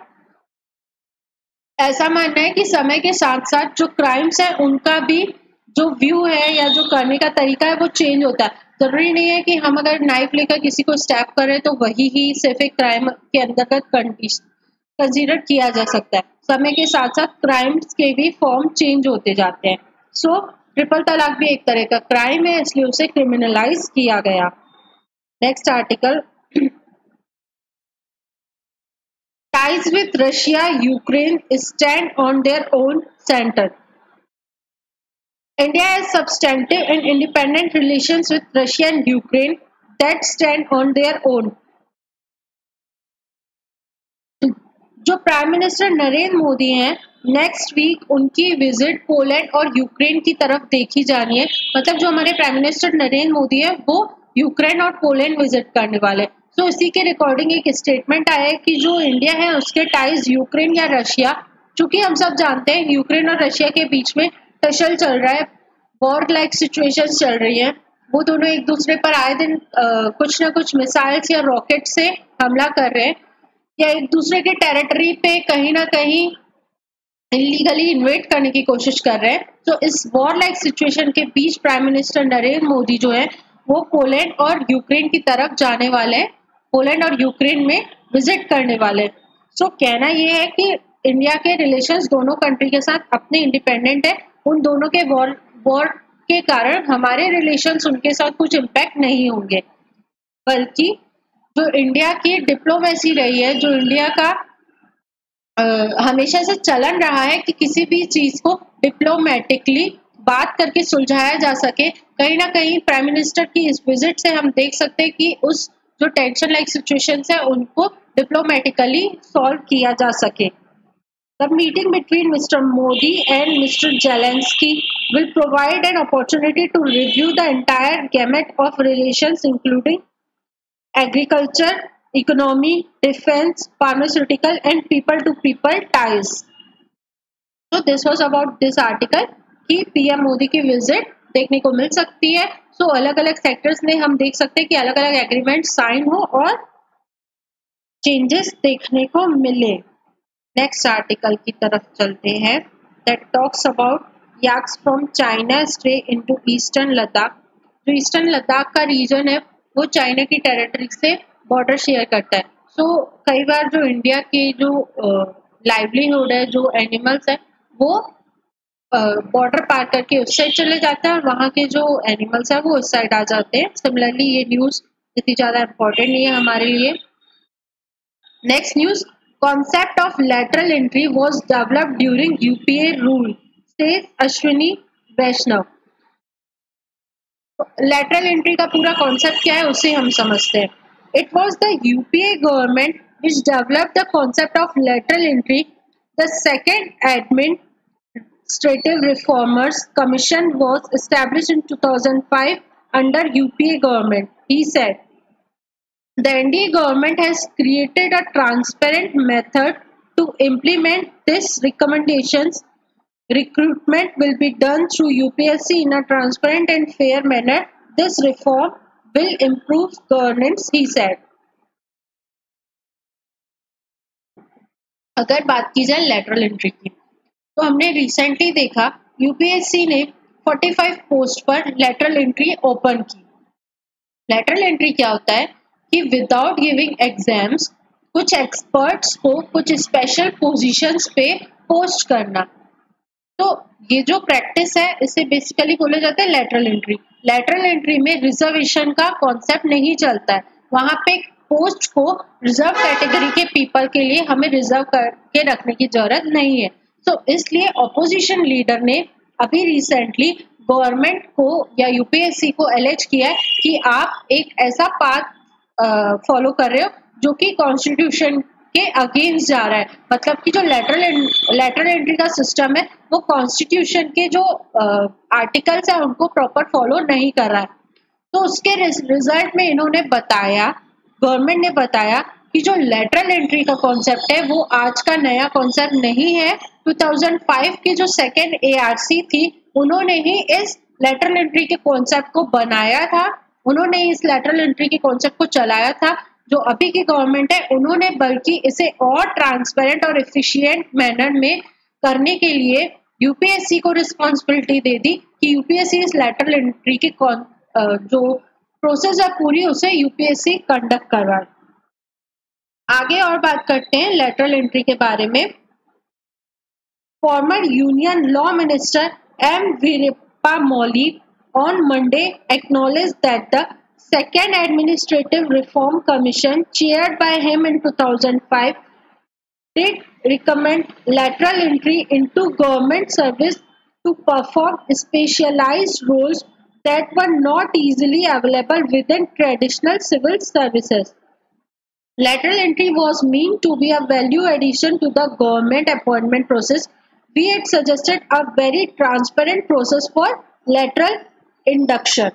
ऐसा मानना है कि समय के साथ साथ जो क्राइम्स है उनका भी जो व्यू है या जो करने का तरीका है वो चेंज होता है। जरूरी नहीं है कि हम अगर नाइफ लेकर किसी को स्टैप करें तो वही ही सिर्फ एक क्राइम के अंतर्गत कंसीडर किया जा सकता है। समय के साथ साथ क्राइम्स के भी फॉर्म चेंज होते जाते हैं। सो ट्रिपल तलाक भी एक तरह का क्राइम है, इसलिए उसे क्रिमिनलाइज किया गया। Next article, ties with Russia, Ukraine stand on their own center. India has substantive and independent relations with Russia and Ukraine that stand on their own. जो प्राइम मिनिस्टर नरेंद्र मोदी हैं, नेक्स्ट वीक उनकी विजिट पोलैंड और यूक्रेन की तरफ देखी जा रही है। मतलब जो हमारे प्राइम मिनिस्टर नरेंद्र मोदी है वो यूक्रेन और पोलैंड विजिट करने वाले। तो इसी के रिकॉर्डिंग एक स्टेटमेंट आया है कि जो इंडिया है उसके टाइज यूक्रेन या रशिया, चूंकि हम सब जानते हैं यूक्रेन और रशिया के बीच में टसल चल रहा है, वॉर लाइक सिचुएशन चल रही है, वो दोनों एक दूसरे पर आए दिन कुछ ना कुछ मिसाइल्स या रॉकेट से हमला कर रहे हैं या एक दूसरे के टेरिटरी पे कहीं ना कहीं इलीगली इन्वेट करने की कोशिश कर रहे हैं। तो इस वॉर लाइक सिचुएशन के बीच प्राइम मिनिस्टर नरेंद्र मोदी जो है वो पोलैंड और यूक्रेन की तरफ जाने वाले हैं, पोलैंड और यूक्रेन में विजिट करने वाले हैं। सो कहना ये है कि इंडिया के रिलेशंस दोनों कंट्री के साथ अपने इंडिपेंडेंट है, उन दोनों के वॉर के कारण हमारे रिलेशंस उनके साथ कुछ इम्पैक्ट नहीं होंगे, बल्कि जो इंडिया की डिप्लोमेसी रही है, जो इंडिया का हमेशा से चलन रहा है कि किसी भी चीज को डिप्लोमेटिकली बात करके सुलझाया जा सके, कहीं ना कहीं प्राइम मिनिस्टर की इस विजिट से हम देख सकते हैं कि उस जो टेंशन लाइक सिचुएशंस है उनको डिप्लोमेटिकली सॉल्व किया जा सके। The meeting between Mr. Modi and Mr. Zelensky will provide an opportunity to review the entire gamut of relations, including agriculture, economy, defense, pharmaceutical, and people-to-people ties. So this was about this article कि पीएम मोदी की विजिट देखने को मिल सकती है. सो अलग अलग सेक्टर्स में हम देख सकते हैं कि अलग अलग एग्रीमेंट साइन हो और चेंजेस देखने को मिले. नेक्स्ट आर्टिकल की तरफ चलते हैं that talks about yaks from China stray into eastern Ladakh. जो ईस्टर्न लद्दाख का रीजन है वो चाइना की टेरिटरी से बॉर्डर शेयर करता है. सो कई बार जो इंडिया की जो लाइवलीहुड है, जो एनिमल्स है, वो बॉर्डर पार करके उस साइड चले जाते हैं और वहाँ के जो एनिमल्स है वो इस साइड आ जाते हैं. सिमिलरली ये न्यूज इतनी ज्यादा इम्पोर्टेंट नहीं है हमारे लिए. Next news, concept of lateral entry was developed during UPA rule, says Ashwini Vaishnav. Lateral entry का पूरा concept क्या है उसे हम समझते हैं. It was the UPA government which developed the concept of lateral entry. The second Administrative Reformers Commission was established in 2005 under UPA government. He said, the NDA government has created a transparent method to implement these recommendations. Recruitment will be done through UPSC in a transparent and fair manner. This reform will improve governance, he said. अगर बात की जाए लेटरल एंट्री की, तो हमने रिसेंटली देखा यूपीएससी ने 45 पोस्ट पर लेटरल एंट्री ओपन की. लेटरल एंट्री क्या होता है कि विदाउट गिविंग एग्जाम्स कुछ एक्सपर्ट्स को कुछ स्पेशल पोजीशंस पे पोस्ट करना. तो ये जो प्रैक्टिस है इसे बेसिकली बोला जाता है लेटरल एंट्री. लेटरल एंट्री में रिजर्वेशन का कॉन्सेप्ट नहीं चलता है. वहां पे पोस्ट को रिजर्व कैटेगरी के पीपल के लिए हमें रिजर्व करके रखने की जरूरत नहीं है. तो इसलिए ऑपोजिशन लीडर ने अभी रिसेंटली गवर्नमेंट को या यूपीएससी को एलेज किया कि आप एक ऐसा पाथ फॉलो कर रहे हो जो कि कॉन्स्टिट्यूशन के अगेंस्ट जा रहा है. मतलब कि जो लेटरल एंट्री का सिस्टम है वो कॉन्स्टिट्यूशन के जो आर्टिकल्स है उनको प्रॉपर फॉलो नहीं कर रहा है. तो उसके रिजल्ट में इन्होंने बताया, गवर्नमेंट ने बताया कि जो लेटरल एंट्री का कॉन्सेप्ट है वो आज का नया कॉन्सेप्ट नहीं है. 2005 की जो सेकेंड एआरसी थी उन्होंने ही इस लेटरल एंट्री के कॉन्सेप्ट को बनाया था. उन्होंने इस लेटरल एंट्री के कॉन्सेप्ट को चलाया था. जो अभी की गवर्नमेंट है उन्होंने बल्कि इसे और ट्रांसपेरेंट और एफिशिएंट मैनर में करने के लिए यूपीएससी को रिस्पॉन्सिबिलिटी दे दी कि यूपीएससी इस लेटरल एंट्री के जो प्रोसेस है पूरी उसे यूपीएससी कंडक्ट करवाए. आगे और बात करते हैं लेटरल एंट्री के बारे में. Former union law minister M Veerappa Moily on Monday acknowledged that the second Administrative Reform Commission, chaired by him in 2005, did recommend lateral entry into government service to perform specialized roles that were not easily available within traditional civil services. Lateral entry was meant to be a value addition to the government appointment process. We had suggested a very transparent process for lateral induction.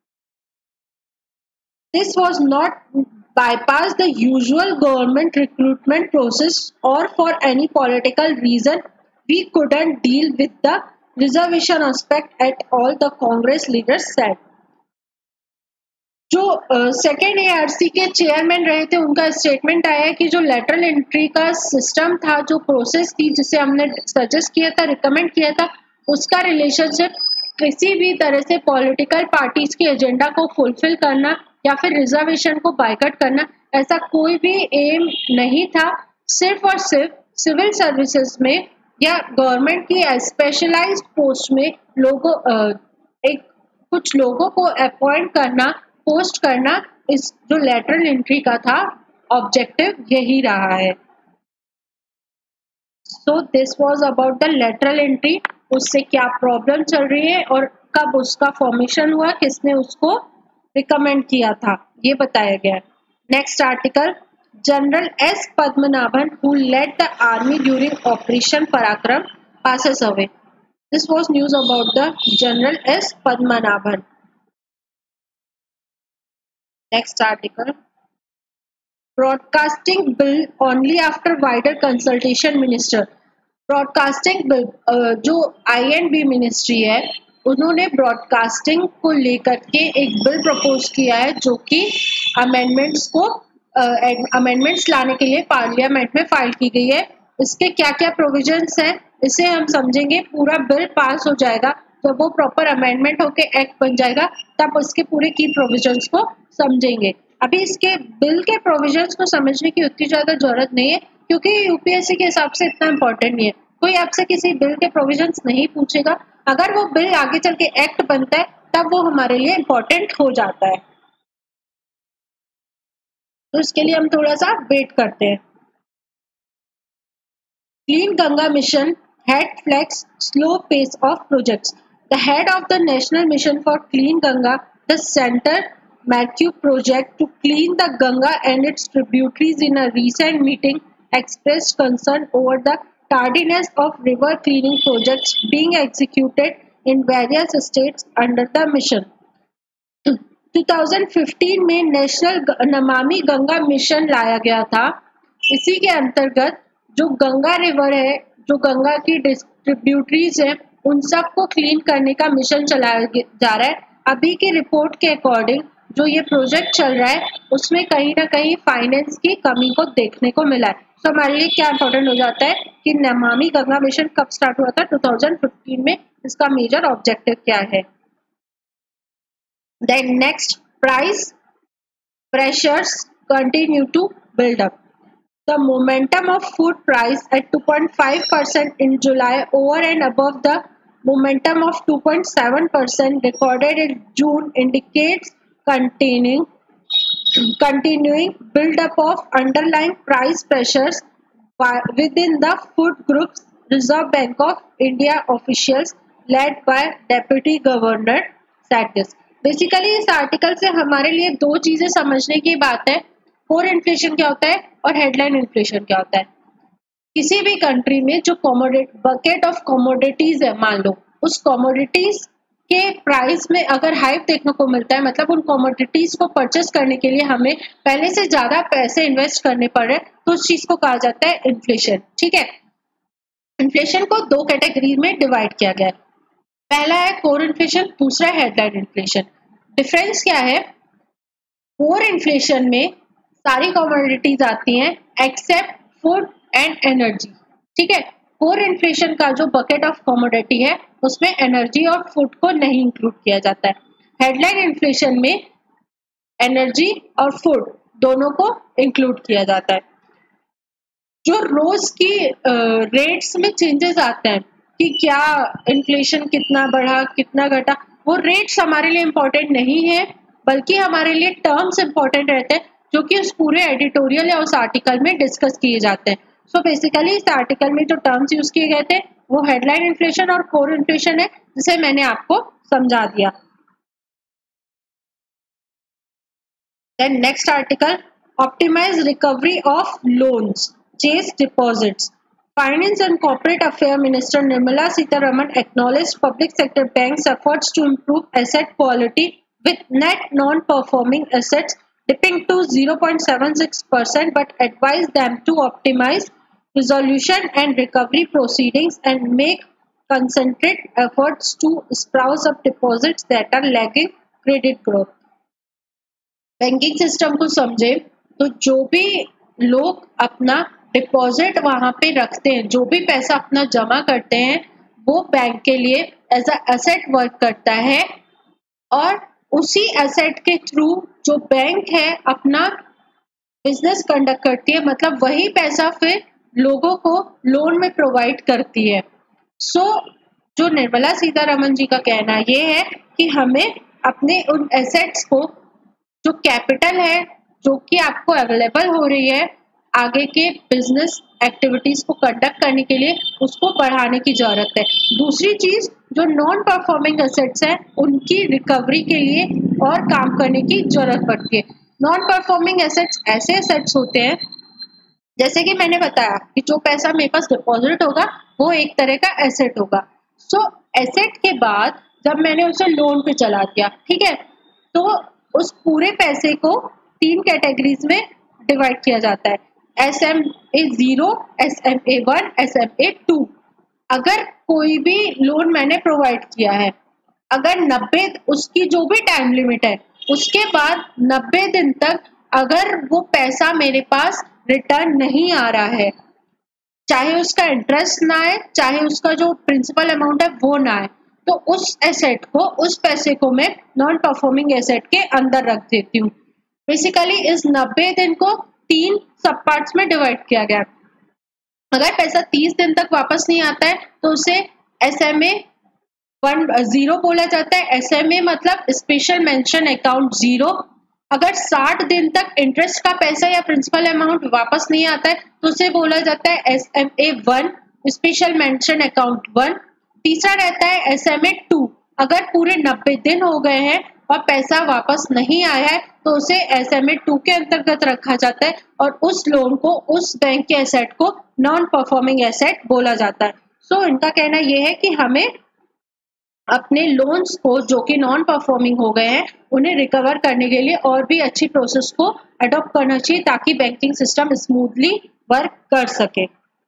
This was not bypass the usual government recruitment process or for any political reason. We couldn't deal with the reservation aspect at all, the Congress leaders said. जो सेकेंड एआरसी के चेयरमैन रहे थे उनका स्टेटमेंट आया है कि जो लेटरल एंट्री का सिस्टम था, जो प्रोसेस थी जिसे हमने सजेस्ट किया था, रिकमेंड किया था, उसका रिलेशनशिप किसी भी तरह से पॉलिटिकल पार्टीज के एजेंडा को फुलफिल करना या फिर रिजर्वेशन को बाइकआउट करना, ऐसा कोई भी एम नहीं था. सिर्फ और सिर्फ सिविल सर्विसेज में या गवर्नमेंट की स्पेशलाइज्ड पोस्ट में कुछ लोगों को अपॉइंट करना, पोस्ट करना, इस जो लेटरल एंट्री का था ऑब्जेक्टिव यही रहा है. So this was about the lateral entry. उससे क्या प्रॉब्लम चल रही है और कब उसका फॉर्मेशन हुआ, किसने उसको रिकमेंड किया था, ये बताया गया है. Next article, General S. Padmanabhan, who led the army during Operation Parakram, passes away. This was news about the General S. Padmanabhan. Next article. Broadcasting bill only after wider consultation minister. Broadcasting bill जो INB मिनिस्ट्री है उन्होंने ब्रॉडकास्टिंग को लेकर के एक बिल प्रपोज किया है जो कि अमेंडमेंट्स लाने के लिए पार्लियामेंट में फाइल की गई है। इसके क्या क्या प्रोविजंस हैं इसे हम समझेंगे। पूरा बिल पास हो जाएगा जब वो प्रॉपर अमेंडमेंट होके एक्ट बन जाएगा तब उसके पूरे की प्रोविजंस को समझेंगे। अभी इसके बिल के प्रोविजंस को समझने की उतनी ज्यादा जरूरत नहीं है क्योंकि यूपीएससी के हिसाब से इतना इम्पोर्टेंट नहीं है। कोई आपसे किसी बिल के प्रोविजंस नहीं पूछेगा। अगर वो बिल आगे चल के एक्ट बनता है तब वो हमारे लिए इम्पोर्टेंट हो जाता है, तो इसके लिए हम थोड़ा सा वेट करते हैं। Clean Ganga Mission had flags slow pace of projects. The head of the National Mission for Clean Ganga, the Center Matthew Project to clean the Ganga and its tributaries in a recent meeting expressed concern over the tardiness of river cleaning projects being executed in various states under the mission. 2015 में नेशनल नमामि गंगा मिशन लाया गया था। इसी के अंतर्गत जो गंगा रिवर है, जो गंगा की ट्रिब्यूटरीज है, उन सबको क्लीन करने का मिशन चलाया जा रहा है। अभी की रिपोर्ट के अकॉर्डिंग जो ये प्रोजेक्ट चल रहा है उसमें कहीं ना कहीं फाइनेंस की कमी को देखने को मिला है। तो हमारे लिए क्या इम्पोर्टेंट हो जाता है कि नमामि गंगा मिशन कब स्टार्ट हुआ था? 2015 में। इसका मेजर ऑब्जेक्टिव क्या है? Then next, price pressures continue to build up. The momentum of food price at 2.5% in July over and above the momentum of 2.7% recorded in June indicates continuing build-up of underlying price pressures within the food groups. Reserve Bank of India officials led by Deputy Governor said this. Basically इस आर्टिकल से हमारे लिए दो चीजें समझने की बात है। कोर इन्फ्लेशन क्या होता है और हेडलाइन इन्फ्लेशन क्या होता है। किसी भी कंट्री में जो बकेट ऑफ कमोडिटीज है, मान लो उस कमोडिटीज के प्राइस में अगर हाइक देखने को मिलता है, मतलब उन कमोडिटीज को परचेस करने के लिए हमें पहले से ज्यादा पैसे इन्वेस्ट करने पड़ रहे हैं, तो उस चीज को कहा जाता है इन्फ्लेशन। ठीक है, इन्फ्लेशन को दो कैटेगरी में डिवाइड किया गया है। पहला है कोर इन्फ्लेशन, दूसरा है हेडलाइन इन्फ्लेशन। डिफरेंस क्या है? कोर इन्फ्लेशन में सारी कमोडिटीज आती हैं एक्सेप्ट फूड एंड एनर्जी। ठीक है, कोर इन्फ्लेशन का जो बकेट ऑफ कमोडिटी है उसमें एनर्जी और फूड को नहीं इंक्लूड किया जाता है। हेडलाइन इन्फ्लेशन में एनर्जी और फूड दोनों को इंक्लूड किया जाता है। जो रोज की रेट्स में चेंजेस आते हैं कि क्या इन्फ्लेशन कितना बढ़ा कितना घटा, वो रेट्स हमारे लिए इम्पोर्टेंट नहीं है, बल्कि हमारे लिए टर्म्स इम्पोर्टेंट रहते हैं जो कि उस पूरे एडिटोरियल या उस आर्टिकल में डिस्कस किए जाते हैं। सो बेसिकली इस आर्टिकल में जो टर्म्स यूज किए गए थे वो हेडलाइन इन्फ्लेशन और कोर इन्फ्लेशन है, जिसे मैंने आपको समझा दिया। Then next article, optimise recovery of loans, chase deposits. Finance and Corporate Affairs Minister Nirmala Sitharaman acknowledged public sector banks' efforts to improve asset quality, with net non-performing assets dipping to 0.76%, but advised them to optimize resolution and recovery proceedings and make concentrated efforts to spruce up deposits that are lagging credit growth. Banking system को समझे तो जो भी लोग अपना डिपॉजिट वहां पे रखते हैं, जो भी पैसा अपना जमा करते हैं, वो बैंक के लिए एज अ एसेट वर्क करता है और उसी एसेट के थ्रू जो बैंक है अपना बिजनेस कंडक्ट करती है, मतलब वही पैसा फिर लोगों को लोन में प्रोवाइड करती है। सो जो निर्मला सीतारमन जी का कहना ये है कि हमें अपने उन एसेट्स को, जो कैपिटल है जो कि आपको अवेलेबल हो रही है आगे के बिजनेस एक्टिविटीज को कंडक्ट करने के लिए, उसको बढ़ाने की जरूरत है। दूसरी चीज, जो नॉन परफॉर्मिंग एसेट्स हैं उनकी रिकवरी के लिए और काम करने की जरूरत पड़ती है। नॉन परफॉर्मिंग एसेट्स ऐसे एसेट्स होते हैं, जैसे कि मैंने बताया कि जो पैसा मेरे पास डिपॉजिट होगा वो एक तरह का एसेट होगा। सो एसेट के बाद जब मैंने उसे लोन पे चला दिया, ठीक है, तो उस पूरे पैसे को 3 कैटेगरीज में डिवाइड किया जाता है, SMA0, SMA1, SMA2। अगर कोई भी लोन मैंने प्रोवाइड किया है, अगर 90 उसकी जो भी टाइम लिमिट है उसके बाद 90 दिन तक अगर वो पैसा मेरे पास रिटर्न नहीं आ रहा है, चाहे उसका इंटरेस्ट ना आए, चाहे उसका जो प्रिंसिपल अमाउंट है वो ना आए, तो उस एसेट को, उस पैसे को मैं नॉन परफॉर्मिंग एसेट के अंदर रख देती हूँ। बेसिकली इस 90 दिन को 3 सब पार्ट्स में डिवाइड किया गया। अगर पैसा 30 दिन तक वापस नहीं आता है तो उसे SMA10 बोला जाता है। SMA मतलब स्पेशल मेंशन अकाउंट 0। अगर 60 दिन तक इंटरेस्ट का पैसा या प्रिंसिपल अमाउंट वापस नहीं आता है तो उसे बोला जाता है SMA1, स्पेशल मेंशन अकाउंट 1। तीसरा रहता है SMA2। अगर पूरे 90 दिन हो गए हैं और पैसा वापस नहीं आया है तो उसे SMA2 के अंतर्गत रखा जाता है और उस लोन को, उस बैंक के एसेट को नॉन परफॉर्मिंग एसेट बोला जाता है। सो इनका कहना यह है कि हमें अपने लोन्स को जो कि नॉन परफॉर्मिंग हो गए हैं उन्हें रिकवर करने के लिए और भी अच्छी प्रोसेस को अडॉप्ट करना चाहिए ताकि बैंकिंग सिस्टम स्मूथली वर्क कर सके।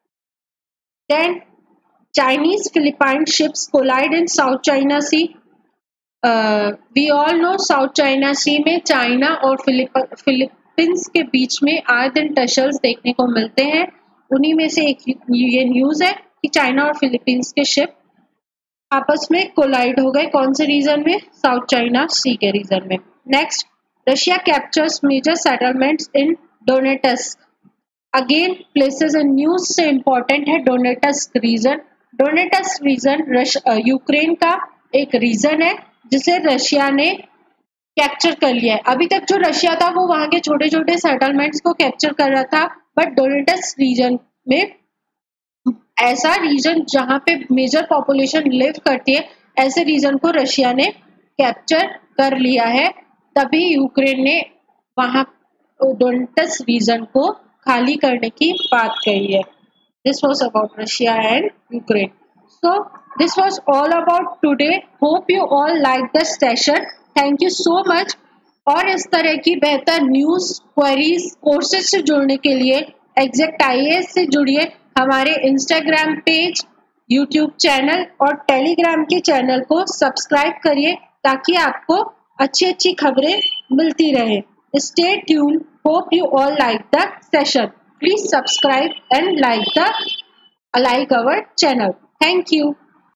Then Chinese Philippine ships collide in South China Sea. We all know South China Sea में चाइना और फिलीपींस के बीच में आए दिन टशल्स देखने को मिलते हैं। उन्हीं में से एक ये न्यूज है कि चाइना और फिलीपींस के शिप आपस में कोलाइड हो गए। कौन से रीजन में? साउथ चाइना सी के रीजन में। Next, Russia captures major settlements in Donetsk. Again places in news से इंपॉर्टेंट है Donetsk region. Donetsk region Ukraine का एक रीजन है जिसे रशिया ने कैप्चर कर लिया है। अभी तक जो रशिया था वो वहां के छोटे छोटे सेटलमेंट्स को कैप्चर कर रहा था, बट डोनेटस्क रीजन में ऐसा रीजन जहां पे मेजर पॉपुलेशन लिव करती है, ऐसे रीजन को रशिया ने कैप्चर कर लिया है। तभी यूक्रेन ने वहां डोनेटस्क रीजन को खाली करने की बात कही है। This was about Russia and Ukraine. So this was all about today. Hope you all liked the session. Thank you so much. और इस तरह की बेहतर न्यूज, क्वेरीज, कोर्सेज से जुड़ने के लिए एग्जैक्ट आईएएस से जुड़िए। हमारे इंस्टाग्राम पेज, यूट्यूब चैनल और टेलीग्राम के चैनल को सब्सक्राइब करिए ताकि आपको अच्छी अच्छी खबरें मिलती रहे। Stay tuned. Hope you all like the session. Please subscribe and like our channel. Thank you.